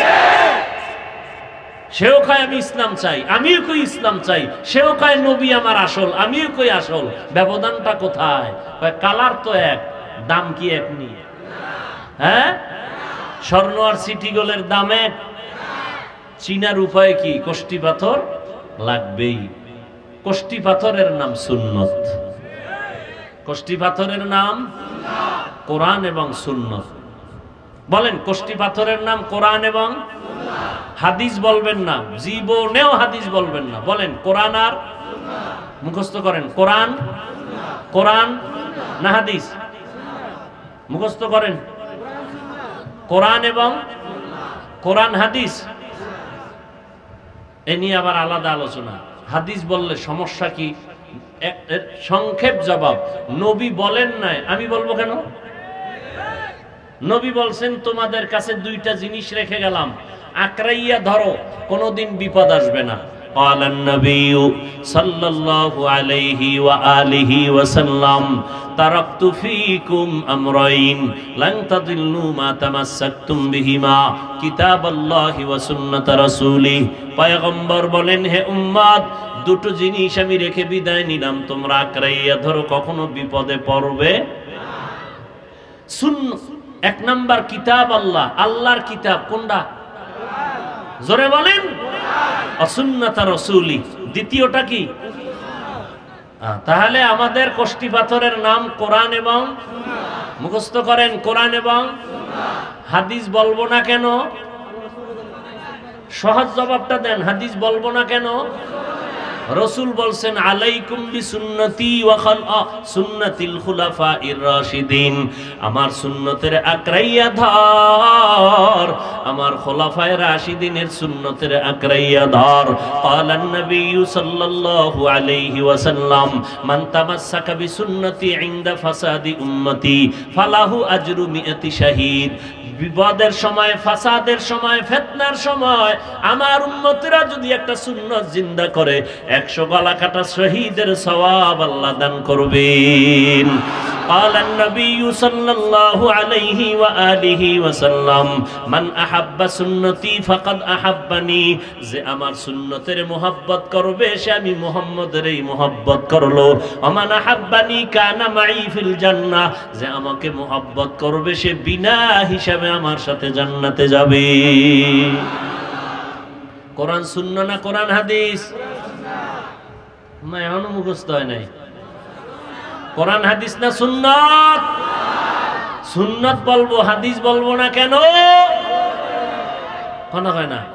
সেও কয় আমি ইসলাম চাই, আমিও কই ইসলাম চাই। সেও কয় নবী আমার আসল, আমিও কই আসল। ব্যবধানটা কোথায়? কালার তো এক, দাম কি এক নিয়ে? হ্যাঁ, স্বর্ণ আর সিটি গোলের দাম এক। চিনার উপায় কি? কষ্টি পাথর লাগবেই। কষ্টি পাথরের নাম সুন্নত। কষ্টি পাথরের নাম কোরআন এবং সুন্নত। বলেন, কষ্টি পাথরের নাম কোরআন এবং হাদিস বলবেন না, জীবনেও হাদিস বলবেন না। বলেন কোরআন আর মুখস্থ করেন। কোরআন, কোরআন না হাদিস? মুখস্থ করেন। কোরআন এবং কোরআন হাদিস এ নিয়ে আবার আলাদা আলোচনা। হাদিস বললে সমস্যা কি? সংক্ষেপ জবাব, নবী বলেন নাই, আমি বলবো কেন? নবী বলছেন তোমাদের কাছে দুইটা জিনিস রেখে গেলাম, আকরাইয়া ধরো, কোনোদিন বিপদ আসবে না। قال النبي صلى الله عليه وآله وسلم تركت فيكم أمرين لن تضلوا ما تمسكتم بهما كتاب الله وسنة رسوله। পয়গম্বর বলেন, হে উম্মত, দুটো জিনিস আমি রেখে বিদায় নিলাম, তোমরা আঁকড়াইয়া ধরো, কখনো বিপদে পড়বে সুন্নাত। এক নাম্বার কিতাব আল্লাহ, আল্লাহর কিতাব কোনটা? জোরে বলেন। সুন্নাত রাসূলি, দ্বিতীয়টা কি? তাহলে আমাদের কষ্টি পাথরের নাম কোরআন এবং মুখস্থ করেন, কোরআন এবং হাদিস বলবো না কেন? সহজ জবাবটা দেন, হাদিস বলবো না কেন? রাসূল বলছেন আলাইকুম বিসুন্নতি ওয়া সুন্নাতিল খুলাফাইর রাশিদিন, আমার সুন্নতের আকরাইয়া ধর, আমার খুলাফায়ে রাশিদিনের সুন্নতের আকরাইয়া ধর। ক্বালান নবী সাল্লাল্লাহু আলাইহি ওয়াসাল্লাম মান তামাসসাকা বিসুন্নতি ইনদা ফাসাদি উম্মতি ফালাহু আজরু মিআতি শাহীদ। বিপদের সময়, ফাসাদের সময়, ফিতনার সময় আমার উম্মতেরা যদি একটা সুন্নাত জিন্দা করে 100 গলা কাটা শহীদের সওয়াব আল্লাহ দান করবেন। قال النبي صلى الله عليه وآله وسلم من أحب سنتي فقد أحبني, যে আমার সুন্নতের মোহাব্বত করবে সে আমি মুহাম্মদেরই মোহাব্বত করলো। ওমান আহাব্বানি কানা মাই ফিল জান্নাহ, যে আমাকে মোহাব্বত করবে সে বিনা হিসাবে আমার সাথে জান্নাতে যাবে। কোরআন সুন্নাহ না কোরআন হাদিস? না এখনো মুখস্থ হয় নাই। কোরআন হাদিস না সুন্নাত? সুন্নাত বলবো, হাদিস বলবো না কেন? কোন হয় না?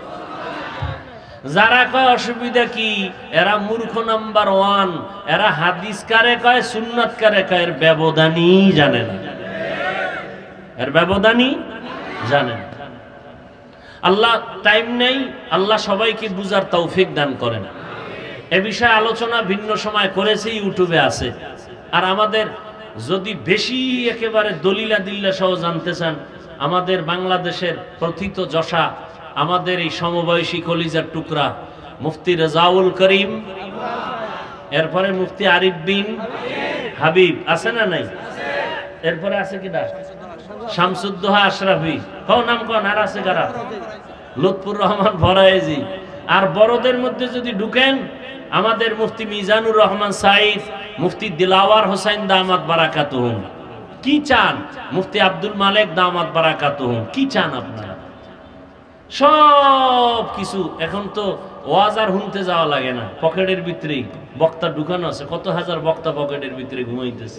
যারা কয় অসুবিধা কি, এরা মূর্খ নাম্বার 1। এরা হাদিস কারে কয়, সুন্নাত কারে কয়, এর ব্যবধানই জানে না, এর ব্যবধানই জানে না। আল্লাহ টাইম নেই, আল্লাহ সবাইকে বুঝার তৌফিক দান করেন। এ বিষয়ে আলোচনা ভিন্ন সময় করেছি, ইউটিউবে আছে। আর আমাদের যদি বেশি একেবারে দলিলা দিল্লা সহ জানতে চান, আমাদের বাংলাদেশের প্রথিত যশা, আমাদের এই সমবয়সী কলিজার টুকরা মুফতি রেজাউল করিম, এরপরে মুফতি আরিফ বিন হাবিব, আছে না নাই? এরপরে আছে কিনা শামসুদ্দোহা আশরাফি, কও নাম কোন, আর আছে কারা? লুৎফুর রহমান ফরায়েজি। আর বড়দের মধ্যে যদি ঢুকেন, আমাদের মুফতি মিজানুর রহমান সাইদ, মুফতি দিলাওয়ার হোসেন দামাত বারাকাতুহুম। কি চান? মুফতি আব্দুল মালিক দামাত বারাকাতুহুম। কি চান আপনারা? সব কিছু। এখন তো ওয়াজ আর শুনতে যাওয়া লাগে না, পকেটের ভিতরেই বক্তা ঢুকানো আছে। কত হাজার বক্তা পকেটের ভিতরে ঘুমাইতেছে।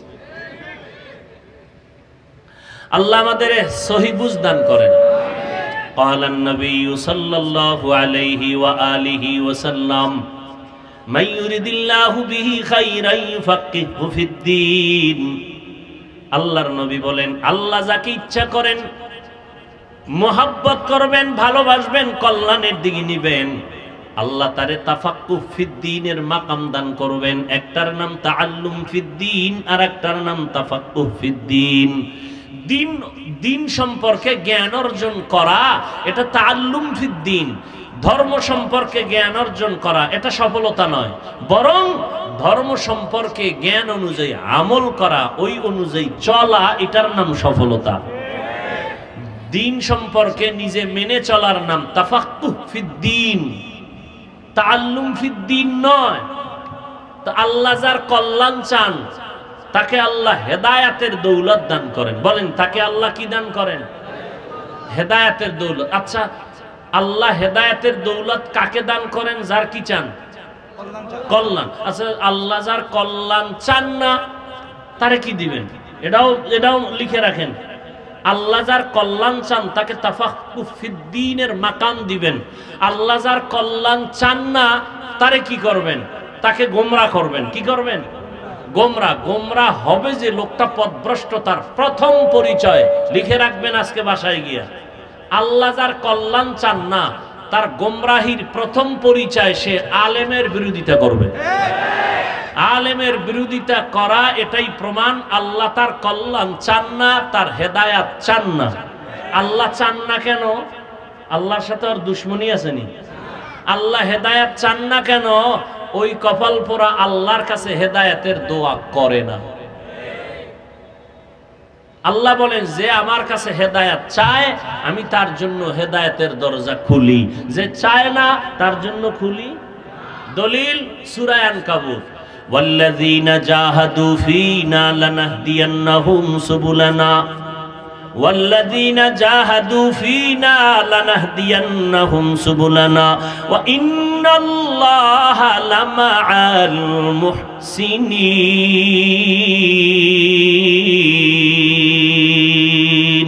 আল্লাহ আমাদের সহি বুঝ দান করেন। قال النبي صلى الله عليه وآله وسلم من يريد الله به خيرا يفقهه في الدين। আল্লাহর নবী বলেন, আল্লাহ যাকে ইচ্ছা করেন মোহাব্বত করবেন, ভালোবাসবেন, কল্যাণের দিকে নিবেন, আল্লাহ তারে তাফাক্কুহ ফিদ্দীনের মাকাম দান করবেন। একটার নাম তাআল্লুম ফিদ্দীন, আর একটার নাম তাফাক্কুহ ফিদ্দীন। দিন সম্পর্কে জ্ঞান অর্জন করা, এটা তাআল্লুম ফিদ্দীন। ধর্ম সম্পর্কে জ্ঞান অর্জন করা এটা সফলতা নয়, বরং ধর্ম সম্পর্কে জ্ঞান অনুযায়ী আমল করা, ওই অনুযায়ী চলা, এটার নাম সফলতা। দিন সম্পর্কে নিজে মেনে চলার নাম তাফাক্কুহ ফিদ্দীন, তাআল্লুম ফিদ্দীন নয়। তো আল্লাহ যার কল্যাণ চান তাকে আল্লাহ হেদায়াতের দৌলত দান করেন। বলেন, তাকে আল্লাহ কি দান করেন? হেদায়াতের দৌলত। আচ্ছা, আল্লাহ হেদায়াতের দৌলত কাকে দান করেন? যার কি চান? কল্যাণ। আচ্ছা, আল্লাহ যার কল্যাণ চান না তারে কি দিবেন? এটাও লিখে রাখেন। আল্লাহ যার কল্যাণ চান তাকে তাফাক্কুহ ফিদ্দীনের মাকাম দিবেন। আল্লাহ যার কল্যাণ চান না তারে কি করবেন? তাকে গোমরা করবেন। কি করবেন? গোমরা। গোমরা হবে যে লোকটা পথভ্রষ্ট, তার প্রথম পরিচয় লিখে রাখবেন আজকে বাসায় গিয়া। আল্লাহ যার কল্যাণ চান না, তার গোমরাহির প্রথম পরিচয় সে আলেমের বিরোধিতা করবে। আলেমের বিরোধিতা করা এটাই প্রমাণ আল্লাহ তার কল্যাণ চান না, তার হেদায়াত চান না। আল্লাহ চান না কেন? আল্লাহর সাথে আর দুশ্মনী আসেনি। আল্লাহ হেদায়াত চান না কেন? ওই কপাল পোড়া আল্লাহর কাছে হেদায়াতের দোয়া করে না। আল্লাহ বলেন, যে আমার কাছে হেদায়াত চায় আমি তার জন্য হেদায়াতের দরজা খুলি, যে চায় না তার জন্য খুলি। দলিল সূরা আনকাবুত, ওয়াল্লাযীনা জাহাদু ফীনা লানাহদিয়ান্নাহুম সুবুলানা ওয়াল্লাযীনা জাহাদু ফীনা লানাহদিয়ান্নাহুম সুবুলানা ওয়া ইন্নাল্লাহা লামাআল মুহসিনিন।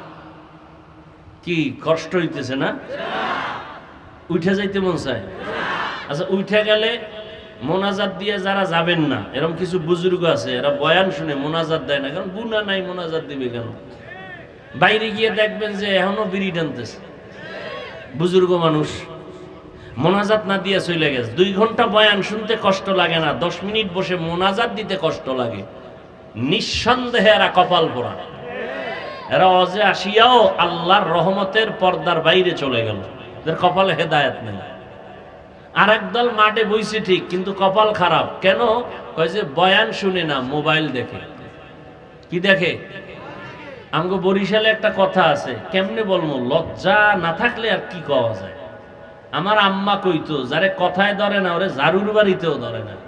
কি কষ্ট হইতেছে না? উঠে যাইতে মন চায়। আচ্ছা উঠে গেলে মোনাজাত দিয়ে যারা যাবেন না, এরকম কিছু বুজুর্গ আছে, এরা বয়ান শুনে মোনাজাত দেয় না, কারণ গুনাহ নাই, মোনাজাত দিবে কেন? বাইরে গিয়ে দেখবেন যে এখনো বিড়ি টানতেছে বুজুর্গ মানুষ, মোনাজাত না দিয়ে চলে গেছে। 2 ঘন্টা বয়ান শুনতে কষ্ট লাগে না, 10 মিনিট বসে মোনাজাত দিতে কষ্ট লাগে। নিঃসন্দেহে এরা কপাল পোড়া, এরা অজে আসিয়াও আল্লাহর রহমতের পর্দার বাইরে চলে গেল, এদের কপালে হেদায়েত নেই। আর একদল মাঠে বইছে ঠিক, কিন্তু কপাল খারাপ। কেন? কয় যে বয়ান শুনে না, মোবাইল দেখে। কি দেখে? আমগো বরিশালে একটা কথা আছে, কেমনে বলবো, লজ্জা না থাকলে আর কি কওয়া যায়। আমার আম্মা কইতো, যারে কথায় ধরে না ওরে জারুর বাড়িতেও ধরে না।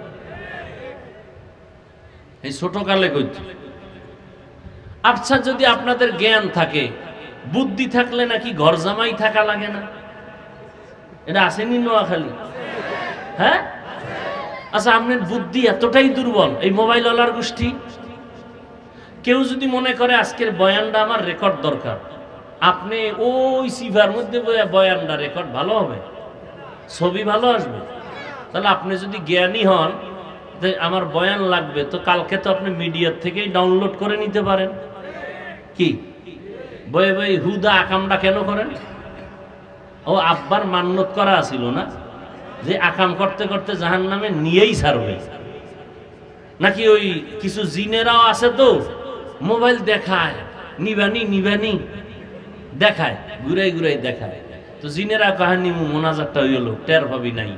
এই ছোটকালে কইতো। আচ্ছা, যদি আপনাদের জ্ঞান থাকে, বুদ্ধি থাকলে নাকি ঘর জামাই থাকা লাগে না? এটা আসেনি নোয়াখালী? হ্যাঁ, আচ্ছা, আপনার বুদ্ধি এতটাই দুর্বল, এই মোবাইল ওয়ালার গোষ্ঠী। কেউ যদি মনে করে আজকের বয়ানটা আমার রেকর্ড দরকার, আপনি ওই সিভার মধ্যে বয়ানটা রেকর্ড ভালো হবে, ছবি ভালো আসবে। তাহলে আপনি যদি জ্ঞানী হন, আমার বয়ান লাগবে, তো কালকে তো আপনি মিডিয়ার থেকেই ডাউনলোড করে নিতে পারেন। কি বয়ে বয়ে হুদা আকামটা কেন করেন? ও আব্বার মান্যত করা ছিল না যে আকাম করতে করতে জাহান্নামে নিয়েই ছাড়বে? নাকি ওই কিছু জিনেরাও আছে তো মোবাইল দেখায়, নিবানি নিবানি দেখায়, ঘুরাই ঘুরাই দেখায়। তো জিনেরা কাহানি মোনাজাতটা হইল, টের ভাবি নাই।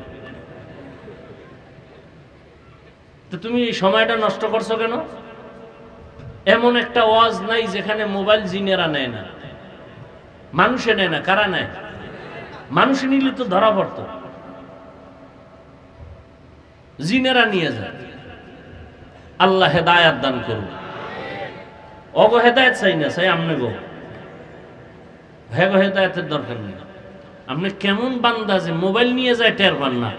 তো তুমি এই সময়টা নষ্ট করছো কেন? এমন একটা ওয়াজ নাই যেখানে মোবাইল জিনেরা নেয় না, মানুষে নেয় না। কারা নেয়? মানুষে নিলে তো ধরা পড়ত, জিনেরা নিয়ে যায়। আল্লাহ হেদায়াত দান করুন। অগো হেদায়েত চাই না, চাই আমনে গো। হ্যাঁ গো, হেদায়েতের দরকার নেই। আপনি কেমন বান্দা যে মোবাইল নিয়ে যায় টের পান না।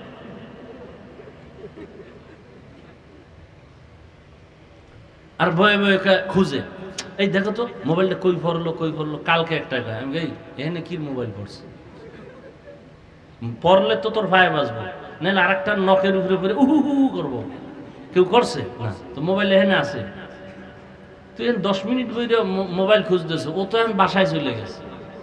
আর ভয়ে ভয়ে খুঁজে, এই দেখো তো মোবাইলটা কই পড়লো কই পড়লো। কালকে একটা আমি এখানে কি মোবাইল পড়ছে, পড়লে তো তোর ভাই বাজবো, নাহলে আর একটা নখের উপরে পরে উহু করবো। কেউ করছে না তো, মোবাইল এখানে আছে। তুই 10 মিনিট বইরে মোবাইল খুঁজতেছ, ও তো এখন বাসায় চলে গেছে।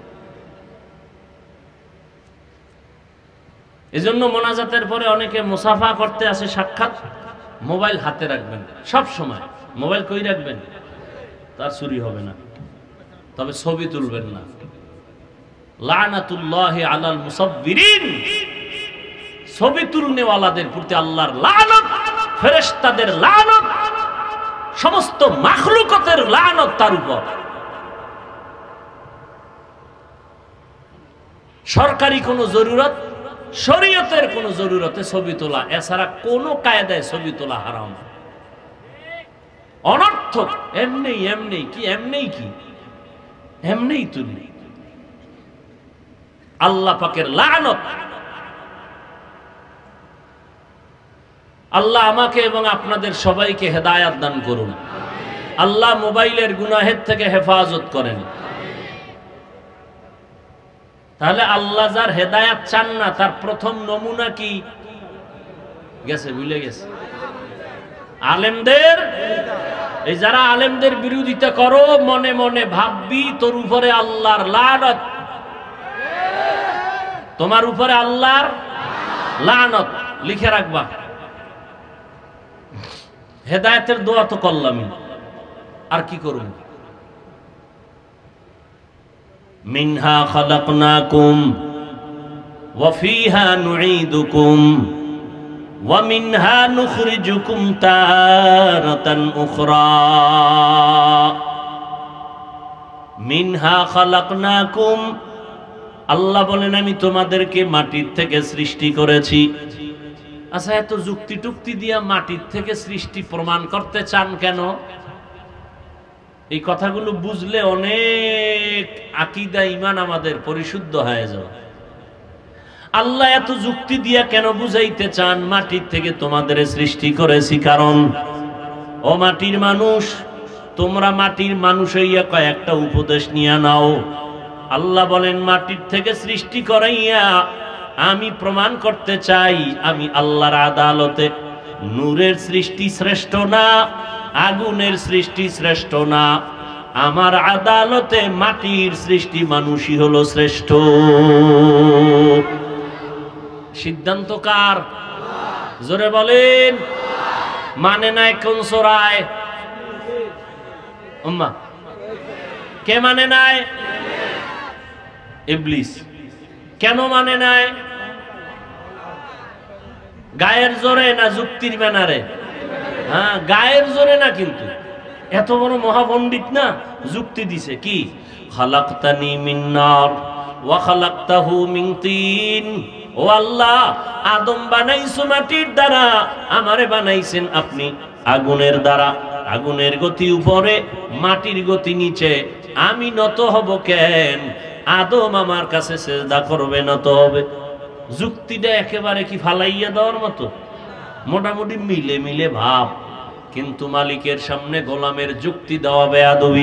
এজন্য মোনাজাতের পরে অনেকে মুসাফা করতে আসে, সাক্ষাৎ, মোবাইল হাতে রাখবেন সব সময়। মোবাইল কই রাখবেন? তার চুরি হবে না, তবে ছবি তুলবেন না। লানাতুল্লাহি আলাল মুসাব্বিরিন, ছবি তুলনেওয়ালাদের প্রতি আল্লাহর লানত, ফেরেশতাদের লানত, সমস্ত মাখলুকাতের লানত তার উপর। সরকারি কোনো জরুরত, শরীয়তের কোনো জরুরতে ছবি তোলা, এছাড়া কোনো কায়দায় ছবি তোলা হারাম, অনর্থক। এমনি এমনি কি, এমনি কি, এমনিই তুলি। আল্লাহ পাকের লানত। আল্লাহ আমাকে এবং আপনাদের সবাইকে হেদায়াত দান করুন। আল্লাহ মোবাইলের গুনাহের থেকে হেফাজত করেন। তাহলে আল্লাহ যার হেদায়াত চান না, তার প্রথম নমুনা কি গেছে? ভুলে গেছে। আলেমদের, এই যারা আলেমদের বিরোধিতা করো, মনে মনে ভাববি তোর উপরে আল্লাহর লানত, তোমার উপরে আল্লাহর লানত লিখে রাখবা। হেদায়েতের দোয়া তো করলামই, আর কি করুন? মিনহা খালাকনাকুম ওয়া ফিহা নুঈদুকুম ওয়া মিনহা নুখরিজুকুম তারাতান উখরা। মিনহা খালাকনাকুম, আল্লাহ বলেন আমি তোমাদেরকে মাটির থেকে সৃষ্টি করেছি। আচ্ছা, এত যুক্তি টুক্তি দিয়া মাটির থেকে সৃষ্টি প্রমাণ করতে চান কেন? এই কথাগুলো বুঝলে অনেক আকীদা ঈমান আমাদের পরিশুদ্ধ হয়ে যাবে। আল্লাহ এত যুক্তি দিয়া কেন বুঝাইতে চান মাটির থেকে তোমাদের সৃষ্টি করেছি? কারণ ও মাটির মানুষ, তোমরা মাটির মানুষ হইয়া কয়েকটা উপদেশ নিয়ে নাও। আল্লাহ বলেন মাটির থেকে সৃষ্টি করাইয়া আমি প্রমাণ করতে চাই আমি আল্লাহর আদালতে নূরের সৃষ্টি শ্রেষ্ঠ না, আগুনের সৃষ্টি শ্রেষ্ঠ না, আমার আদালতে মাটির সৃষ্টি মানুষই হলো শ্রেষ্ঠ। সিদ্ধান্ত কার? জোরে বলেন। মানে নাই কোন সূরায়? উম্মা কে মানে নাই? ইবলিস। কেন মানে নাই? গায়ের জোরে না যুক্তির ব্যানারে? হ্যাঁ, গায়ের জোরে না, কিন্তু এত বড় মহাপণ্ডিত না, যুক্তি দিছে কি? খালাকতানি মিন নার ওয়া খালাকতাহু মিন তিন। ও আল্লাহ, আদম বানাইছো মাটির দ্বারা, আমারে বানাইছেন আপনি আগুনের দ্বারা। আগুনের গতি উপরে, মাটির গতি নিচে, আমি নত হব কেন? আদম আমার কাছে সিজদা করবে, নত হবে। যুক্তিটা একেবারে কি ফালাইয়া দেওয়ার মতো? মোটামুটি মিলে মিলে ভাব, কিন্তু মালিকের সামনে গোলামের যুক্তি দেওয়া বেয়াদবি।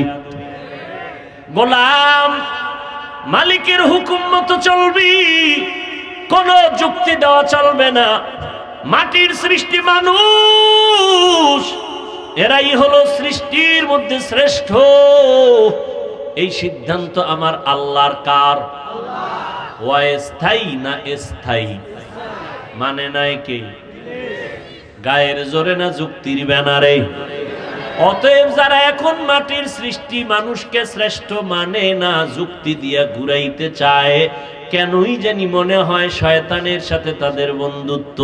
গোলাম মালিকের হুকুম মতো চলবি, কোন যুক্তি দেওয়া চলবে না। মাটির সৃষ্টি মানুষ, এরাই হলো সৃষ্টির মধ্যে শ্রেষ্ঠ। এই সিদ্ধান্ত আমার আল্লাহর। কার? অস্থায়ী না স্থায়ী? মানে নাই কে? গায়ের জোরে না যুক্তির ব্যানারে? অতএব যারা এখন মাটির সৃষ্টি মানুষকে শ্রেষ্ঠ মানে না, যুক্তি দিয়া ঘুরাইতে চায়, কেনই জানি মনে হয় শয়তানের সাথে তাদের বন্ধুত্ব।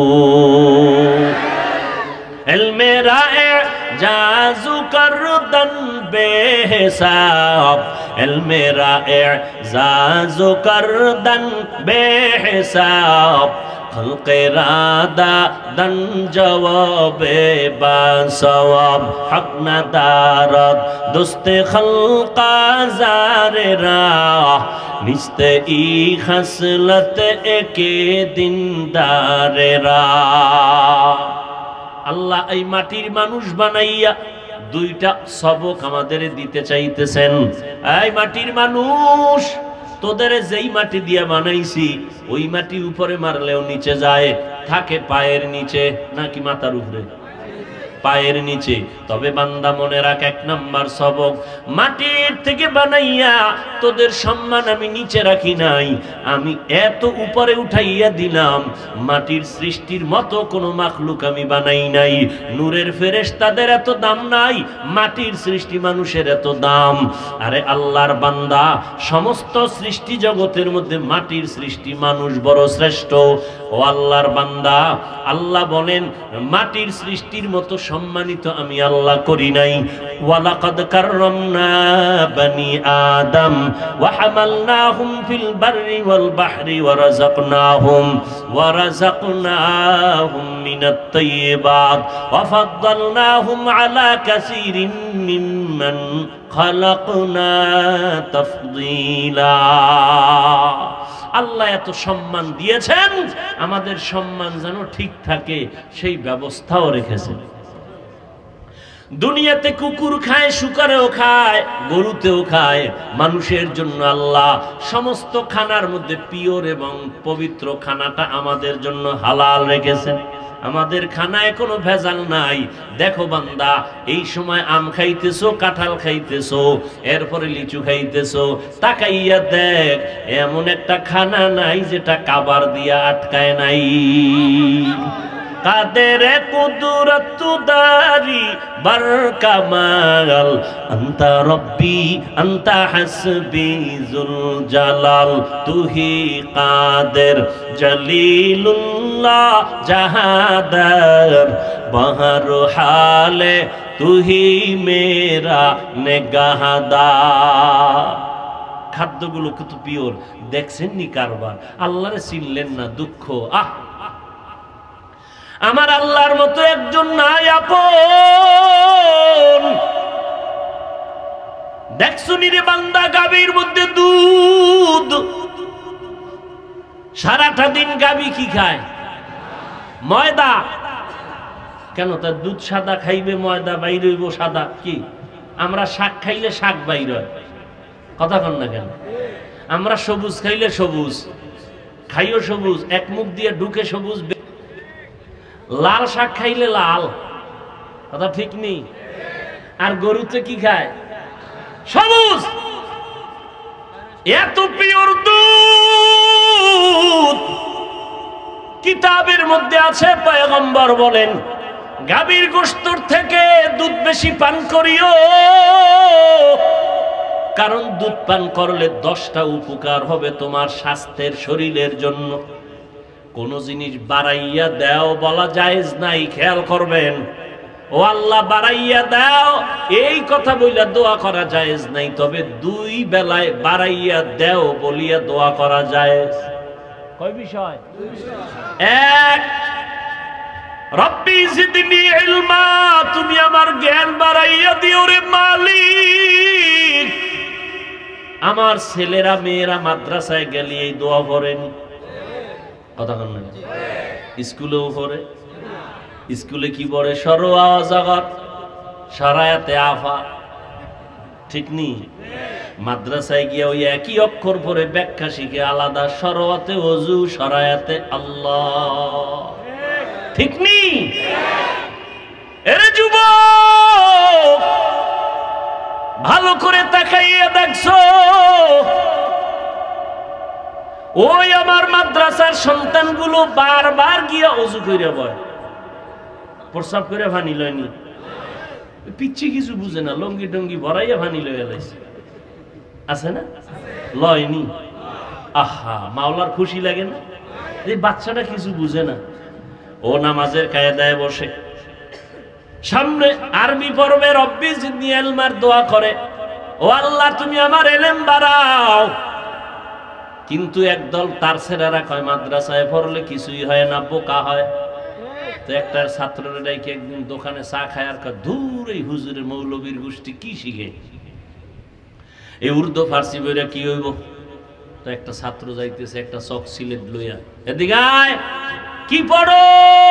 ইলমে রা'জাজু করদন বেহিসাব, ইলমে রা'জাজু করদন বেহিসাব, খলকে রাদা দন জওয়াবে বাসওয়াব, হক নাদারত দুস্তে খলকা জারে রাহ, নিস্তে ই খসলত একে দিনদারে রাহ। আল্লাহ এই মাটির মানুষ বানাইয়া দুইটা সবক আমাদের দিতে চাইতেছেন। এই মাটির মানুষ, তোদের যেই মাটি দিয়া বানাইছি ওই মাটি উপরে মারলেও নিচে যায়, থাকে পায়ের নিচে নাকি মাথার উপরে? পায়ের নিচে। তবে বান্দা মনে রাখ, এক নাম্বার সবক, মাটির থেকে বানাইয়া তোদের সম্মান আমি নিচে রাখি নাই, আমি এত উপরে উঠাইয়া দিলাম। মাটির সৃষ্টির মতো কোনো মাখলুক আমি বানাই নাই। নূরের ফেরেশতাদের এত দাম নাই, মাটির সৃষ্টি মানুষের এত দাম। আরে আল্লাহর বান্দা, সমস্ত সৃষ্টি জগতের মধ্যে মাটির সৃষ্টি মানুষ বড় শ্রেষ্ঠ। ও আল্লাহর বান্দা, আল্লাহ বলেন মাটির সৃষ্টির মতো সম্মানিত আমি আল্লাহ করি নাই। ওয়ালাকাদ কাররামনা বনি আদম ওয়া হামালনাহুম ফিল বাররি ওয়াল বাহরি ওয়া রাযাকনাহুম মিনাত তাইয়্যিবাত ওয়া ফাদ্দালনাহুম আলা কাসীরিন মিম্মান খালাকনা তাফদীলা। আল্লাহ এত সম্মান দিয়েছেন, আমাদের সম্মান যেন ঠিক থাকে সেই ব্যবস্থাও রেখেছেন। দুনিয়াতে কুকুর খায়, শুকরেও খায়, গরুতেও খায়, মানুষের জন্য আল্লাহ সমস্ত খানার মধ্যে পিওর এবং পবিত্র খানাটা আমাদের জন্য হালাল রেখেছেন। আমাদের খানায় কোনো ভেজাল নাই। দেখো বান্দা, এই সময় আম খাইতেছো, কাঁঠাল খাইতেছো, এরপরে লিচু খাইতেছো, তাকাইয়া দেখ এমন একটা খানা নাই যেটা কাবার দিয়া আটকায় নাই। কাদের কুদরত দারি বার কামাল, আনতা রব্বি আনতা হাসবি জুল জালাল, তুহি কাদের জলিলুল্লাহ জাহাদার, বহর হালে তুহি মেরা নেগাহদার। খাদ্যগুলো কত পিওর, দেখছেন নি কারবার? আল্লাহরে চিনলেন না, দুঃখ। আমার আল্লাহর মতো একজন নাই আপন। দেখছুনি রে বান্দা, গাভীর মধ্যে দুধ, সারাটা দিন গাভী কি খায়? ময়দা। কেন? তার দুধ সাদা খাইবে, ময়দা বাইর হইব সাদা। কি আমরা শাক খাইলে শাক বাইর হয়, কথা কন না কেন? আমরা সবুজ খাইলে সবুজ, খাইও সবুজ, এক মুখ দিয়ে ঢুকে সবুজ, লাল শাক খাইলে লাল, কথা ঠিক নেই। আর গরুতে কি খায়? সবুজ। এত পিওর দুধ কিতাবের মধ্যে আছে, পয়গম্বর বলেন গাভীর গোশতর থেকে দুধ বেশি পান করিও, কারণ দুধ পান করলে 10টা উপকার হবে তোমার স্বাস্থ্যের, শরীরের জন্য। কোন জিনিস বাড়াইয়া দাও বলা জায়েজ নাই, খেয়াল করবেন। ও আল্লাহ বাড়াইয়া দাও এই কথা বইলা দোয়া করা জায়েজ নাই, তবে 2 বেলায় বাড়াইয়া দাও বলিয়া দোয়া করা জায়েজ। কয় বিষয়? 1, রব্বি জিদনি ইলমা, তুমি আমার জ্ঞান বাড়াইয়া দিও রে মালিক। আমার ছেলেরা মেয়েরা মাদ্রাসায় গেলে এই দোয়া পড়েন, কথা কন না? স্কুলেও পড়ে। স্কুলে কি পড়ে? সরোয়া জাগাত, সারায়াতে আফা, ঠিক নি? মাদ্রাসায় গিয়ে ওই একই অক্ষর পড়ে ব্যাখ্যা শিখে আলাদা, সরোয়াতে ওযু, সারায়াতে আল্লাহ, ঠিক নি? এরে যুবক, ভালো করে তাকাইয়া দেখছো? ওই আমার মাদ্রাসার সন্তানগুলো বারবার গিয়া ওযু কইরা বয়, প্রস্রাব করে পানি লয়নি, পিচ্ছি কিছু বুঝে না, লঙ্গি টঙ্গি ভরাইয়া পানি লইয়া লাইছে, আছে না? লয়নি। আহা, মাওলার খুশি লাগে না? এই বাচ্চাটা কিছু বুঝে না। ও নামাজের কায়দায় বসে, সামনে আরবি পড়বে, রব্বি জিদনি ইলমার দোয়া করে, ও আল্লাহ তুমি আমার ইলম বাড়াও। কিন্তু একদল তার ছেলেরা কয় মাদ্রাসায় পড়লে কিছুই হয় না, বোকা হয়। তো একটা ছাত্ররা ডাইকে একদিন দোকানে চা খায়, আর কয় দূর এই হুজুরের মৌলবীর গোষ্ঠী কি শিখে, এই উর্দু ফার্সি বইরা কি হইব? তো একটা ছাত্র যাইতেছে একটা চক সিলেট লইয়া, এদিকে আয়, কি পড়ো?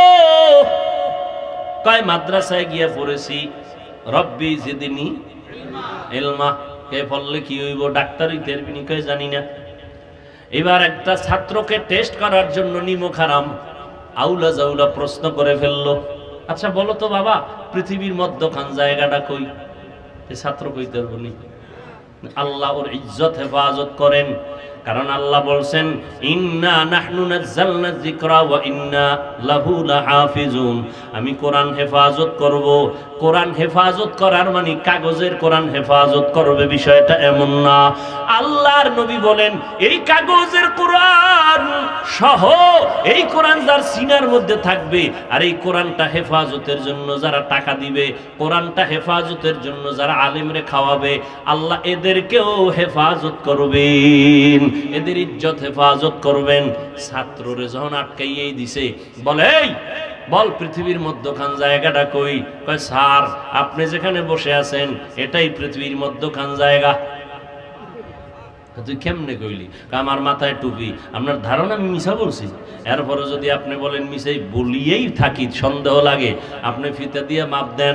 কয় মাদ্রাসায় গিয়া পড়েছি রব্বি জিদনি ইলমা। কে পড়লে কি হইব? ডাক্তার হইতে পারবি? কয় জানি না। এবার একটা ছাত্রকে টেস্ট করার জন্য নিমক হারাম আউলা জাউলা প্রশ্ন করে ফেললো, আচ্ছা বলো তো বাবা, পৃথিবীর মধ্যখান জায়গাটা কই? এই ছাত্র কইতে পারবো নি। আল্লাহ ওর ইজ্জত হেফাজত করেন, কারণ আল্লাহ বলছেন ইন্না নাহনু নাযালনা যিকরা ওয়া ইন্না লাহু লাহাফিজুন। আমি কোরআন হেফাজত করব। কোরআন হেফাজত করার মানে কাগজের কোরআন হেফাজত করবে বিষয়টা এমন না। আল্লাহর নবী বলেন এই কাগজের কোরআন সহ এই কোরআন যার সিনার মধ্যে থাকবে, আর এই কোরআনটা হেফাজতের জন্য যারা টাকা দিবে, কোরআনটা হেফাজতের জন্য যারা আলেমরে খাওয়াবে, আল্লাহ এদেরকেও হেফাজত করবেন, এদের ইজ্জত হেফাজত করবেন। ছাত্ররে যখন আটকাইয়েই দিছে, বলে এই বল পৃথিবীর মধ্যখান জায়গাটা কই? কয় স্যার আপনি যেখানে বসে আছেন এটাই পৃথিবীর মধ্যখান জায়গা। তুই কেমনে কইলি? আমার মাথায় টুপি, আপনার ধারণা আমি মিছা বলছি? এরপরে যদি আপনি বলেন মিছাই বলিয়েই থাকি, সন্দেহ লাগে, আপনি ফিতা দিয়ে মাপ দেন,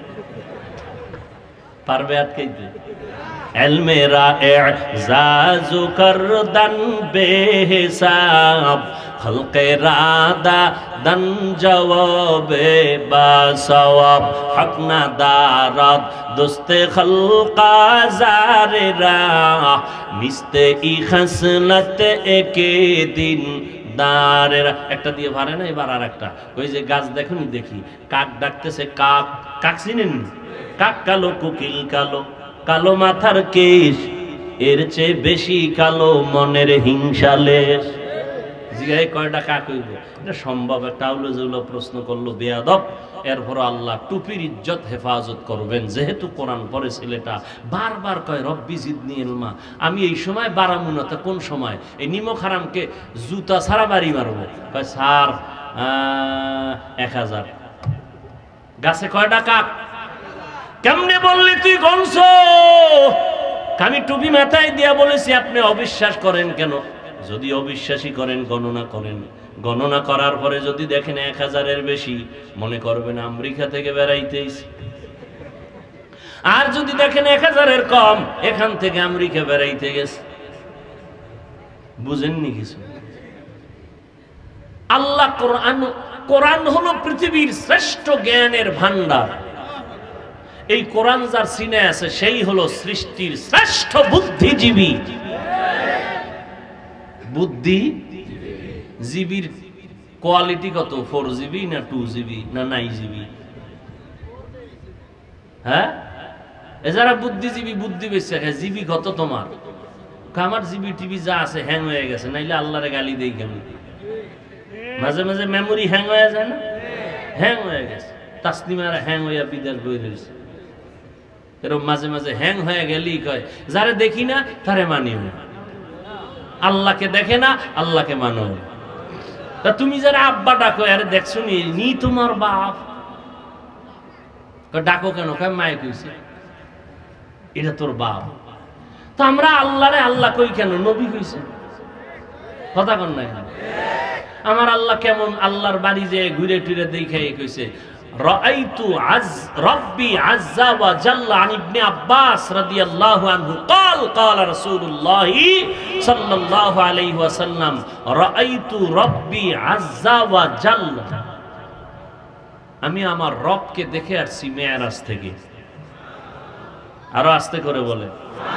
পারবে আটকাইতে? এলমেরা এজাজু করদান বেহিসাব, খলকে রাদা দান জওয়াবে বাসওয়াব, হক না দারাত দোস্তে খলকা জারেরা, নিস্তে ই খসলত একে দিন দারেরা। একটা দিয়ে ভারে না, এবার আর একটা। ওই যে গাছ দেখুন, দেখি কাক ডাকতেছে, কাক, কাক চিনেন? কাক কালো, কোকিল কালো, কালো মাথার কেশ, এর চেয়ে বেশি কালো মনের হিংসালেশ। জিগায় কয়টা কাক হইব? এটা সম্ভব? একটা আউলো জৌলো প্রশ্ন করলো, বেয়াদব। এরপর আল্লাহ টুপির ইজ্জত হেফাজত করবেন, যেহেতু কোরআন পড়ে ছেলেটা বারবার কয় রব্বি জিদনি ইলমা। আমি এই সময় বাড়াবো না, তা কোন সময়? এই নিমক হারামকে জুতা ছাড়া বাড়ি মারবো। কয় স্যার 1000। গাছে কয়টা কাক? কেমনে বললি তুই গনছ? আমি টুপি মাথায় দিয়া বলেছি, আপনি অবিশ্বাস করেন কেন? যদি অবিশ্বাসী করেন গণনা করেন, গণনা করার পরে যদি দেখেন 1000-এর বেশি, মনে করবেন আমেরিকা থেকে বেড়াইতেছি। আর যদি দেখেন 1000-এর কম, এখান থেকে আমেরিকা বেড়াইতে গেছে। বুঝেননি কিছু? আল্লাহ কোরআন হলো পৃথিবীর শ্রেষ্ঠ জ্ঞানের ভান্ডার। এই কোরআন যার সিনায় আছে সেই হলো সৃষ্টির শ্রেষ্ঠ বুদ্ধিজীবী। বুদ্ধিজীবীর কোয়ালিটি কত? 4 GB না 2 GB না 9 GB? হ্যাঁ, যারা বুদ্ধিজীবী বুদ্ধি বেশি খায়। জিবি কত তোমার? আমার জিবি টিভি যা আছে হ্যাং হয়ে গেছে, নাইলে আল্লাহরে গালি দেই কেন? মাঝে মাঝে মেমোরি হ্যাং হয়ে যায় না? হ্যাং হয়ে গেছে, তাসলিমার হ্যাং হইয়া বিদেশ বই রয়েছে। এরকম মাঝে মাঝে হ্যাং হয়ে গেলেই কয় যারে দেখি না তারে মানিও, আল্লাহকে দেখে না আল্লাহকে মানো। তা তুমি যারা আব্বা ডাকো, আরে দেখছো নি তোমার বাপ, ডাকো কেন? মায়ে কইছে এটা তোর বাপ। তো আমরা আল্লাহরে আল্লাহ কই কেন? নবী কইছে, কথা কন না? আমার আল্লাহ কেমন? আল্লাহর বাড়ি যে ঘুরে টুরে দেখে কইছে রাআইতু রাব্বি আযজা ওয়া জাল্লা আন ইবনে আব্বাস রাদিয়াল্লাহু আনহু قال قال رسول الله সাল্লাল্লাহু আলাইহি ওয়াসাল্লাম রাআইতু রাব্বি আযজা ওয়া জাল্লা, আমি আমার রবকে দেখে আসছি মেরাজ থেকে। আরো আস্তে করে বলে,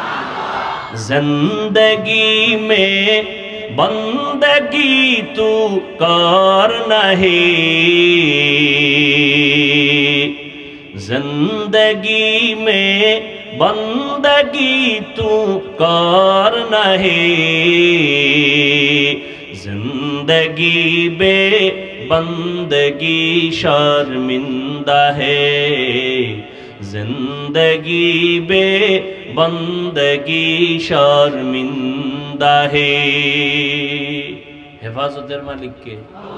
জিন্দেগি মে বন্দগি তু কর নাহি, জিন্দেগি মে বন্দগি তু কর নাহি, জিন্দেগি বে बंदगी शर्मिंदा है, जिंदगी बे बंदगी शर्मिंदा है। হেফাজতের মালিক কে?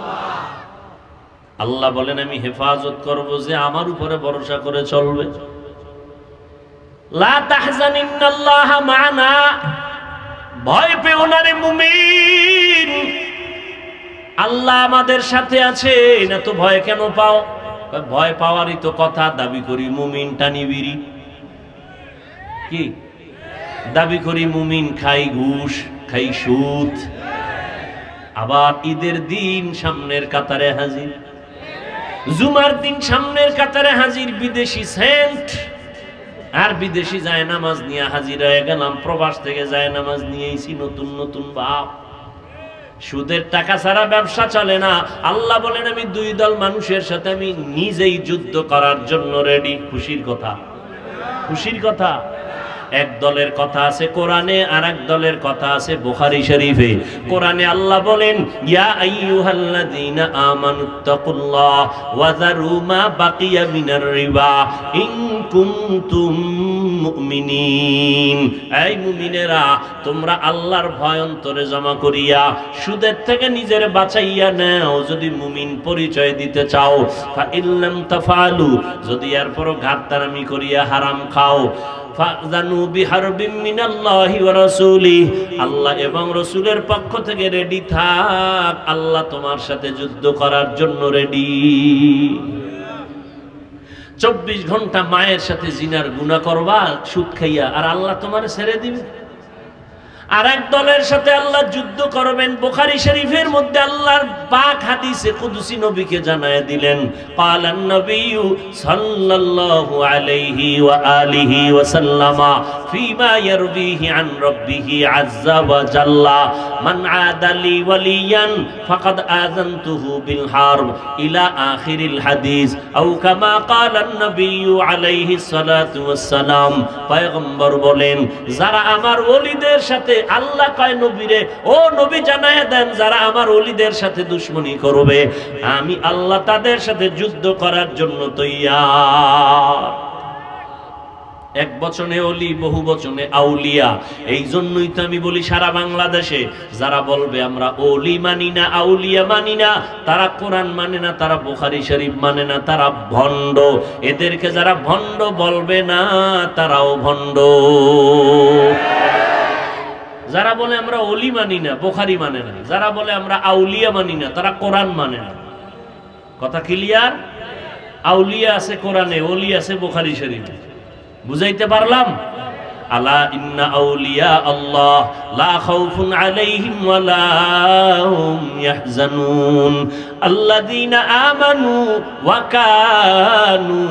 আল্লাহ বলেন আমি হেফাজত করব যে আমার উপরে ভরসা করে চলবে। লা তাহজানিন্নাল্লাহা মা'না, ভয় পেও না রে মুমিন, আল্লাহ আমাদের সাথে আছে। না তো ভয় কেন পাও? ভয় পাওয়ারই তো কথা। দাবি করি মুমিন টানি বিড়ি, কি দাবি করি মুমিন খাই ঘুষ, খাই সুদ, আবার ঈদের দিন সামনের কাতারে হাজির, জুমার দিন সামনের কাতারে হাজির, বিদেশি সেন্ট আর বিদেশি যায় নামাজ নিয়ে হাজির হয়ে গেলাম। প্রবাস থেকে যায় নামাজ নিয়েছি, নতুন নতুন বাপ। সুদের টাকা ছাড়া ব্যবসা চলে না। আল্লাহ বলেন আমি 2 দল মানুষের সাথে আমি নিজেই যুদ্ধ করার জন্য রেডি। খুশির কথা, খুশির কথা। এক দলের কথা আছে কোরআনে, আর এক দলের কথা আছে বুখারী শরীফে। কোরআনে আল্লাহ বলেন ইয়া আইয়ুহাল্লাযীনা আমানুত্তাকুল্লাহ ওয়া যারু মা বাকিয়া মিনার রিবা ইন কুনতুম মুমিনিন। এই মুমিনেরা, তোমরা আল্লাহর ভয় অন্তরে জমা করিয়া সুদের থেকে নিজের বাঁচাইয়া নাও যদি মুমিন পরিচয় দিতে চাও। ফা ইল্লাম তাফআলু, যদি এরপরও ঘাটতারামি করিয়া হারাম খাও, ফাযানু বিহারবিম মিনাল্লাহি ওয়া রাসূলিহি, আল্লাহ এবং রাসূলের পক্ষ থেকে রেডি থাক, আল্লাহ তোমার সাথে যুদ্ধ করার জন্য রেডি। 24 ঘন্টা মায়ের সাথে জিনার গুনাহ করবা সুদ খাইয়া, আর আল্লাহ তোমার ছেড়ে দিবে। আর এক দলের সাথে আল্লাহ যুদ্ধ করবেন। বুখারী শরীফের মধ্যে আল্লাহর পাক হাদিসে কুদসি নবীকে জানায় দিলেন, ক্বালান নবিয়্যু সাল্লাল্লাহু আলাইহি ওয়া আলিহি ওয়া সাল্লামা ফীমা ইয়ারবিহি আন রাব্বিহি আযজা ওয়া জাল্লা মান আদালি ওয়ালিয়ান ফাকাদ আযানতুহু বিল হারব ইলা আখিরিল হাদিস আও কামা ক্বালান নবিয়্যু আলাইহি সালাতু ওয়াস সালাম। পয়গম্বর বলেন যারা আমার ওলিদের সাথে, আল্লাহ কয় নবীরে, ও নবী জানায় দেন যারা আমার ওলিদের সাথে দুশমনী করবে আমি আল্লাহ তাদের সাথে যুদ্ধ করার জন্য তৈয়ার। এক বচনে ওলি, বহু বচনে আউলিয়া। এই জন্যই তো আমি বলি সারা বাংলাদেশে যারা বলবে আমরা ওলি মানি না, আউলিয়া মানি না, তারা কোরআন মানে না, তারা বুখারী শরীফ মানে না, তারা ভণ্ড। এদেরকে যারা ভণ্ড বলবে না তারাও ভণ্ড। যারা বলে আমরা ওলি মানি না, বুখারী মানে না, যারা বলে আমরা আউলিয়া মানি না, তারা কোরআন মানে না। কথা ক্লিয়ার? আউলিয়া আছে কোরআনে, ওলি আছে বুখারী শরীফে। বুঝাইতে পারলাম? আলা ইন্না আউলিয়া আল্লাহ লা খাউফুন আলাইহিম ওয়ালা হুম ইয়াহজানুন আল্লাযীনা আমানু ওয়া কানু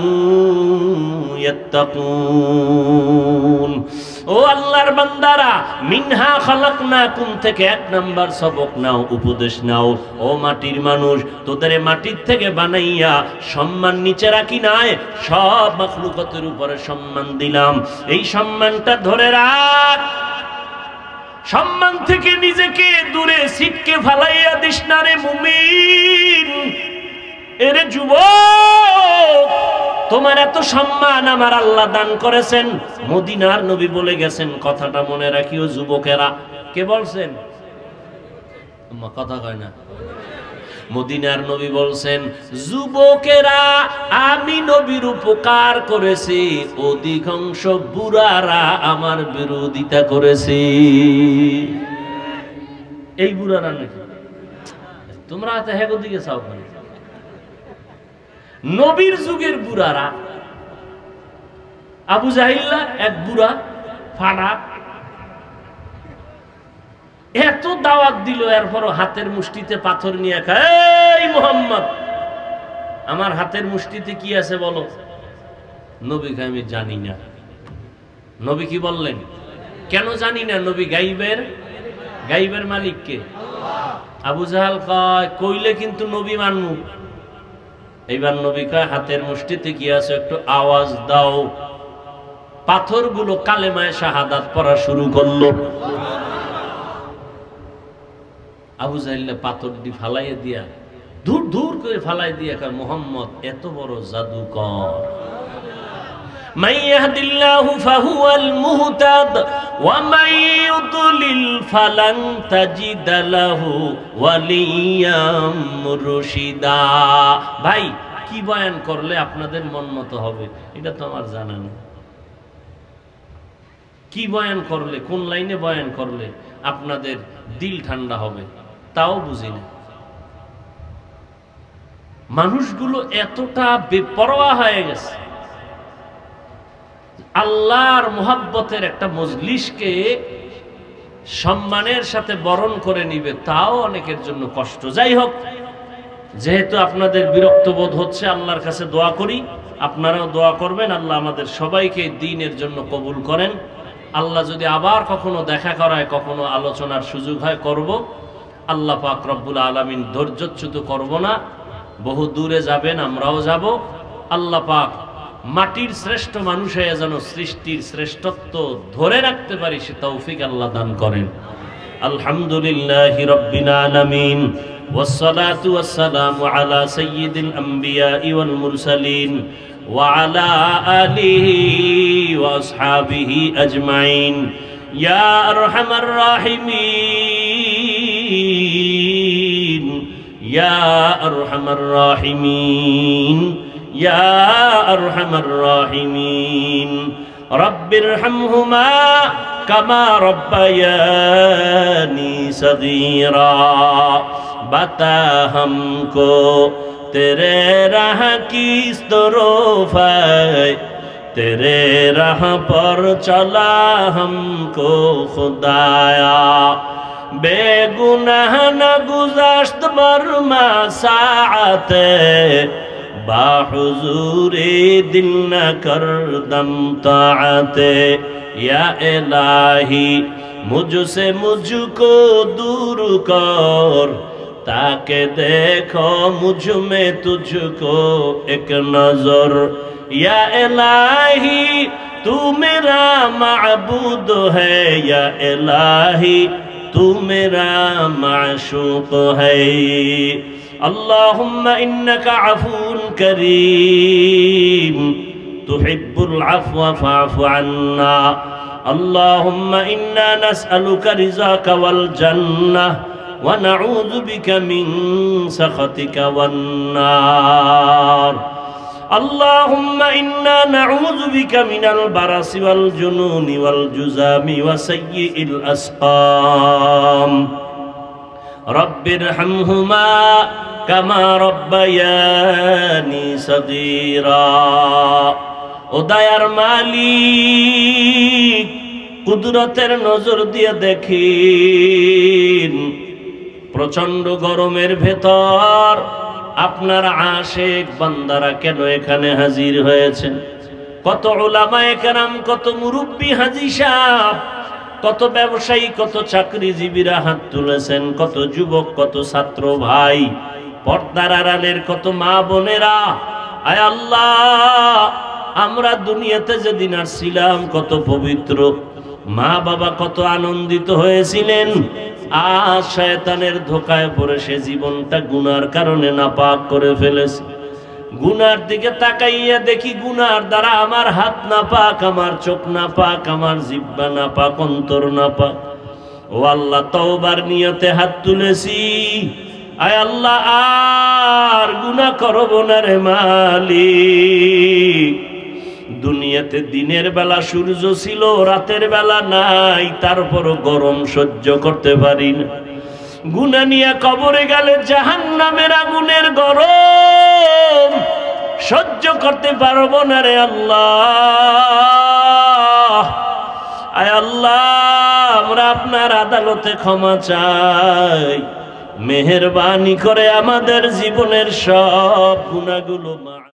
ইয়াত্তাকুন। ও আল্লাহর বান্দারা, মিনহা খালাকনাকুম থেকে এক নাম্বার সবক নাও, উপদেশ নাও। ও মাটির মানুষ, তোদের মাটির থেকে বানাইয়া সম্মান নিচে রাখি নাই, সব মাখলুকাতের উপরে সম্মান দিলাম। এই সম্মানটা ধরে রাখ। সম্মান থেকে নিজেকে দূরে ছিটকে ফালাইয়া দিস না রে মুমিন। এরে যুবক, তোমার এত সম্মান আমার আল্লাহ দান করেছেন। মদিনার নবী বলে গেছেন, কথাটা মনে রাখিও যুবকেরা। কে বলছেন? কথা কয় না। মদিনার নবী বলছেন, যুবকেরা আমি নবীর উপকার করেছি, অধিকাংশ বুড়ারা আমার বিরোধিতা করেছে। এই বুড়ারা নাকি? তোমরা তো হ্যাঁ দিকে চাও কেন? নবীর যুগের বুড়ারা, আবু জাহিল্লা এক বুড়া ফাড়া, এত দাওয়াত দিল, এরপর হাতের মুষ্টিতে পাথর নিয়ে খায়। এই মুহাম্মদ, আমার হাতের মুষ্টিতে কি আছে বলো? নবীকে আমি জানি না। নবী কি বললেন? কেন জানি না? নবী গাইবের মালিক কে? আবু জাহাল কয়, কইলে কিন্তু নবী মানমু। এইবার নবী কয়, হাতের মুষ্টিতে কি আছে একটু আওয়াজ দাও। পাথরগুলো কালেমায়ে শাহাদাত পড়া শুরু করলো। আবু জাহিল পাথরটি ফালাইয়া দিয়া, দূর দূর করে ফালাই দিয়া কয়, মুহাম্মদ এত বড় জাদুকর। মান ইয়াহদিল্লাহু ফাহুয়াল মুহতাদ ওয়া মান ইউদ্লিল ফালান তাজিদ লাহু ওয়ালিয়াম মুরশিদা। ভাই, কি বয়ান করলে আপনাদের মন মতো হবে এটা তো আমার জানা নেই। কি বয়ান করলে, কোন লাইনে বয়ান করলে আপনাদের দিল ঠান্ডা হবে তাও বুঝি না। মানুষগুলো এতটা বেপরোয়া হয়ে গেছে, আল্লাহর মুহাব্বতের একটা মজলিসকে সম্মানের সাথে বরণ করে নিবে, তাও অনেকের জন্য কষ্ট। যাই হোক, যেহেতু আপনাদের বিরক্ত বোধ হচ্ছে, আল্লাহর কাছে দোয়া করি, আপনারাও দোয়া করবেন, আল্লাহ আমাদের সবাইকে দ্বীনের জন্য কবুল করেন। আল্লাহ যদি আবার কখনো দেখা করায়, কখনো আলোচনার সুযোগ হয়, করব। আল্লাহ পাক রব্বুল আলামিন ধৈর্যচ্যুত করব না। বহু দূরে যাবেন, আমরাও যাব। আল্লাহ পাক মাটির শ্রেষ্ঠ মানুষ হয়ে যেন সৃষ্টির শ্রেষ্ঠত্ব ধরে রাখতে পারি, সে তৌফিক আল্লাহ দান করেন। আলহামদুলিল্লাহি রাব্বিল আলামিন, ওয়াসসালাতু ওয়াসসালামু আলা সাইয়্যিদিল আমবিয়াই ওয়াল মুরসালিন ওয়া আলা আলিহি ওয়া আসহাবিহি আজমাইন। ইয়া আরহামার রাহিমিন, ইয়া আরহামার রাহিমিন, ইয়া আরহামার রাহিমিন। রব্বিরহামহুমা কামা রব্বায়ানি সগীরা। बता हमको तेरे राह की तरफ है, तेरे राह पर चला हमको खुदाया। बेगुनाह न गुज़श्त बरमा साअते, बाहुज़ूरे दिल न कर दम ताअते। या इलाही मुझसे मुझको दूर कर, ताके देखो मुझ में तुझको एक नजर। या इलाही तू मेरा माबूद है, या इलाही तू मेरा माशूक है। अल्लाहुम्मा इन्नका अफून करीम, तुहिब्बुल अफ़्व फ़अफ़ु अन्ना। अल्लाहुम्मा इन्ना नस्अलुका रिज़ाका वल जन्नह व नऊज़ु बिका मिन सख़तिका वन नार। अल्लाहुम्मा इन्ना नऊज़ु बिका मिनल बरसि वल जुनूनि वल जुज़ामि व सय्यिइल अस्क़ाम। रब्बिरहमहुमा कमा रब्बयानी सगीरा। ও দয়ার মালিক, কুদরতের নজর দিয়ে দেখিন, প্রচন্ড গরমের ভেতর আপনার আশিক বান্দারা কেন এখানে হাজির হয়েছেন? কত উলামায়ে কেরাম, কত মুরব্বী হাজী সাহেব, কত ব্যবসায়ী, কত চাকরিজীবীরা হাত তুলেছেন, কত যুবক, কত ছাত্র ভাই, পর্দার আড়ালের কত মা বোনেরা। আয় আল্লাহ, আমরা দুনিয়াতে যেদিন আসছিলাম কত পবিত্র, মা বাবা কত আনন্দিত হয়েছিলেন। আজ শয়তানের ধোকায় পড়ে সে জীবনটা গুনার কারণে নাপাক করে ফেলেছে। গুনার দিকে তাকাইয়া দেখি গুনার দ্বারা আমার হাত নাপাক, আমার চোখ নাপাক, আমার জিহ্বা নাপাক, অন্তর নাপাক। ও আল্লাহ, তওবার নিয়তে হাত তুলেছি। আয় আল্লাহ, আর গুনাহ করব না রে মালিক। দুনিয়াতে দিনের বেলা সূর্য ছিল, রাতের বেলা নাই, তারপরও গরম সহ্য করতে পারি না। গুনাহ নিয়ে কবরে গেলে জাহান্নামের আগুনের গরম সহ্য করতে পারবো না রে আল্লাহ। আয় আল্লাহ, আমরা আপনার আদালতে ক্ষমা চাই। মেহেরবানি করে আমাদের জীবনের সব গুনাহগুলো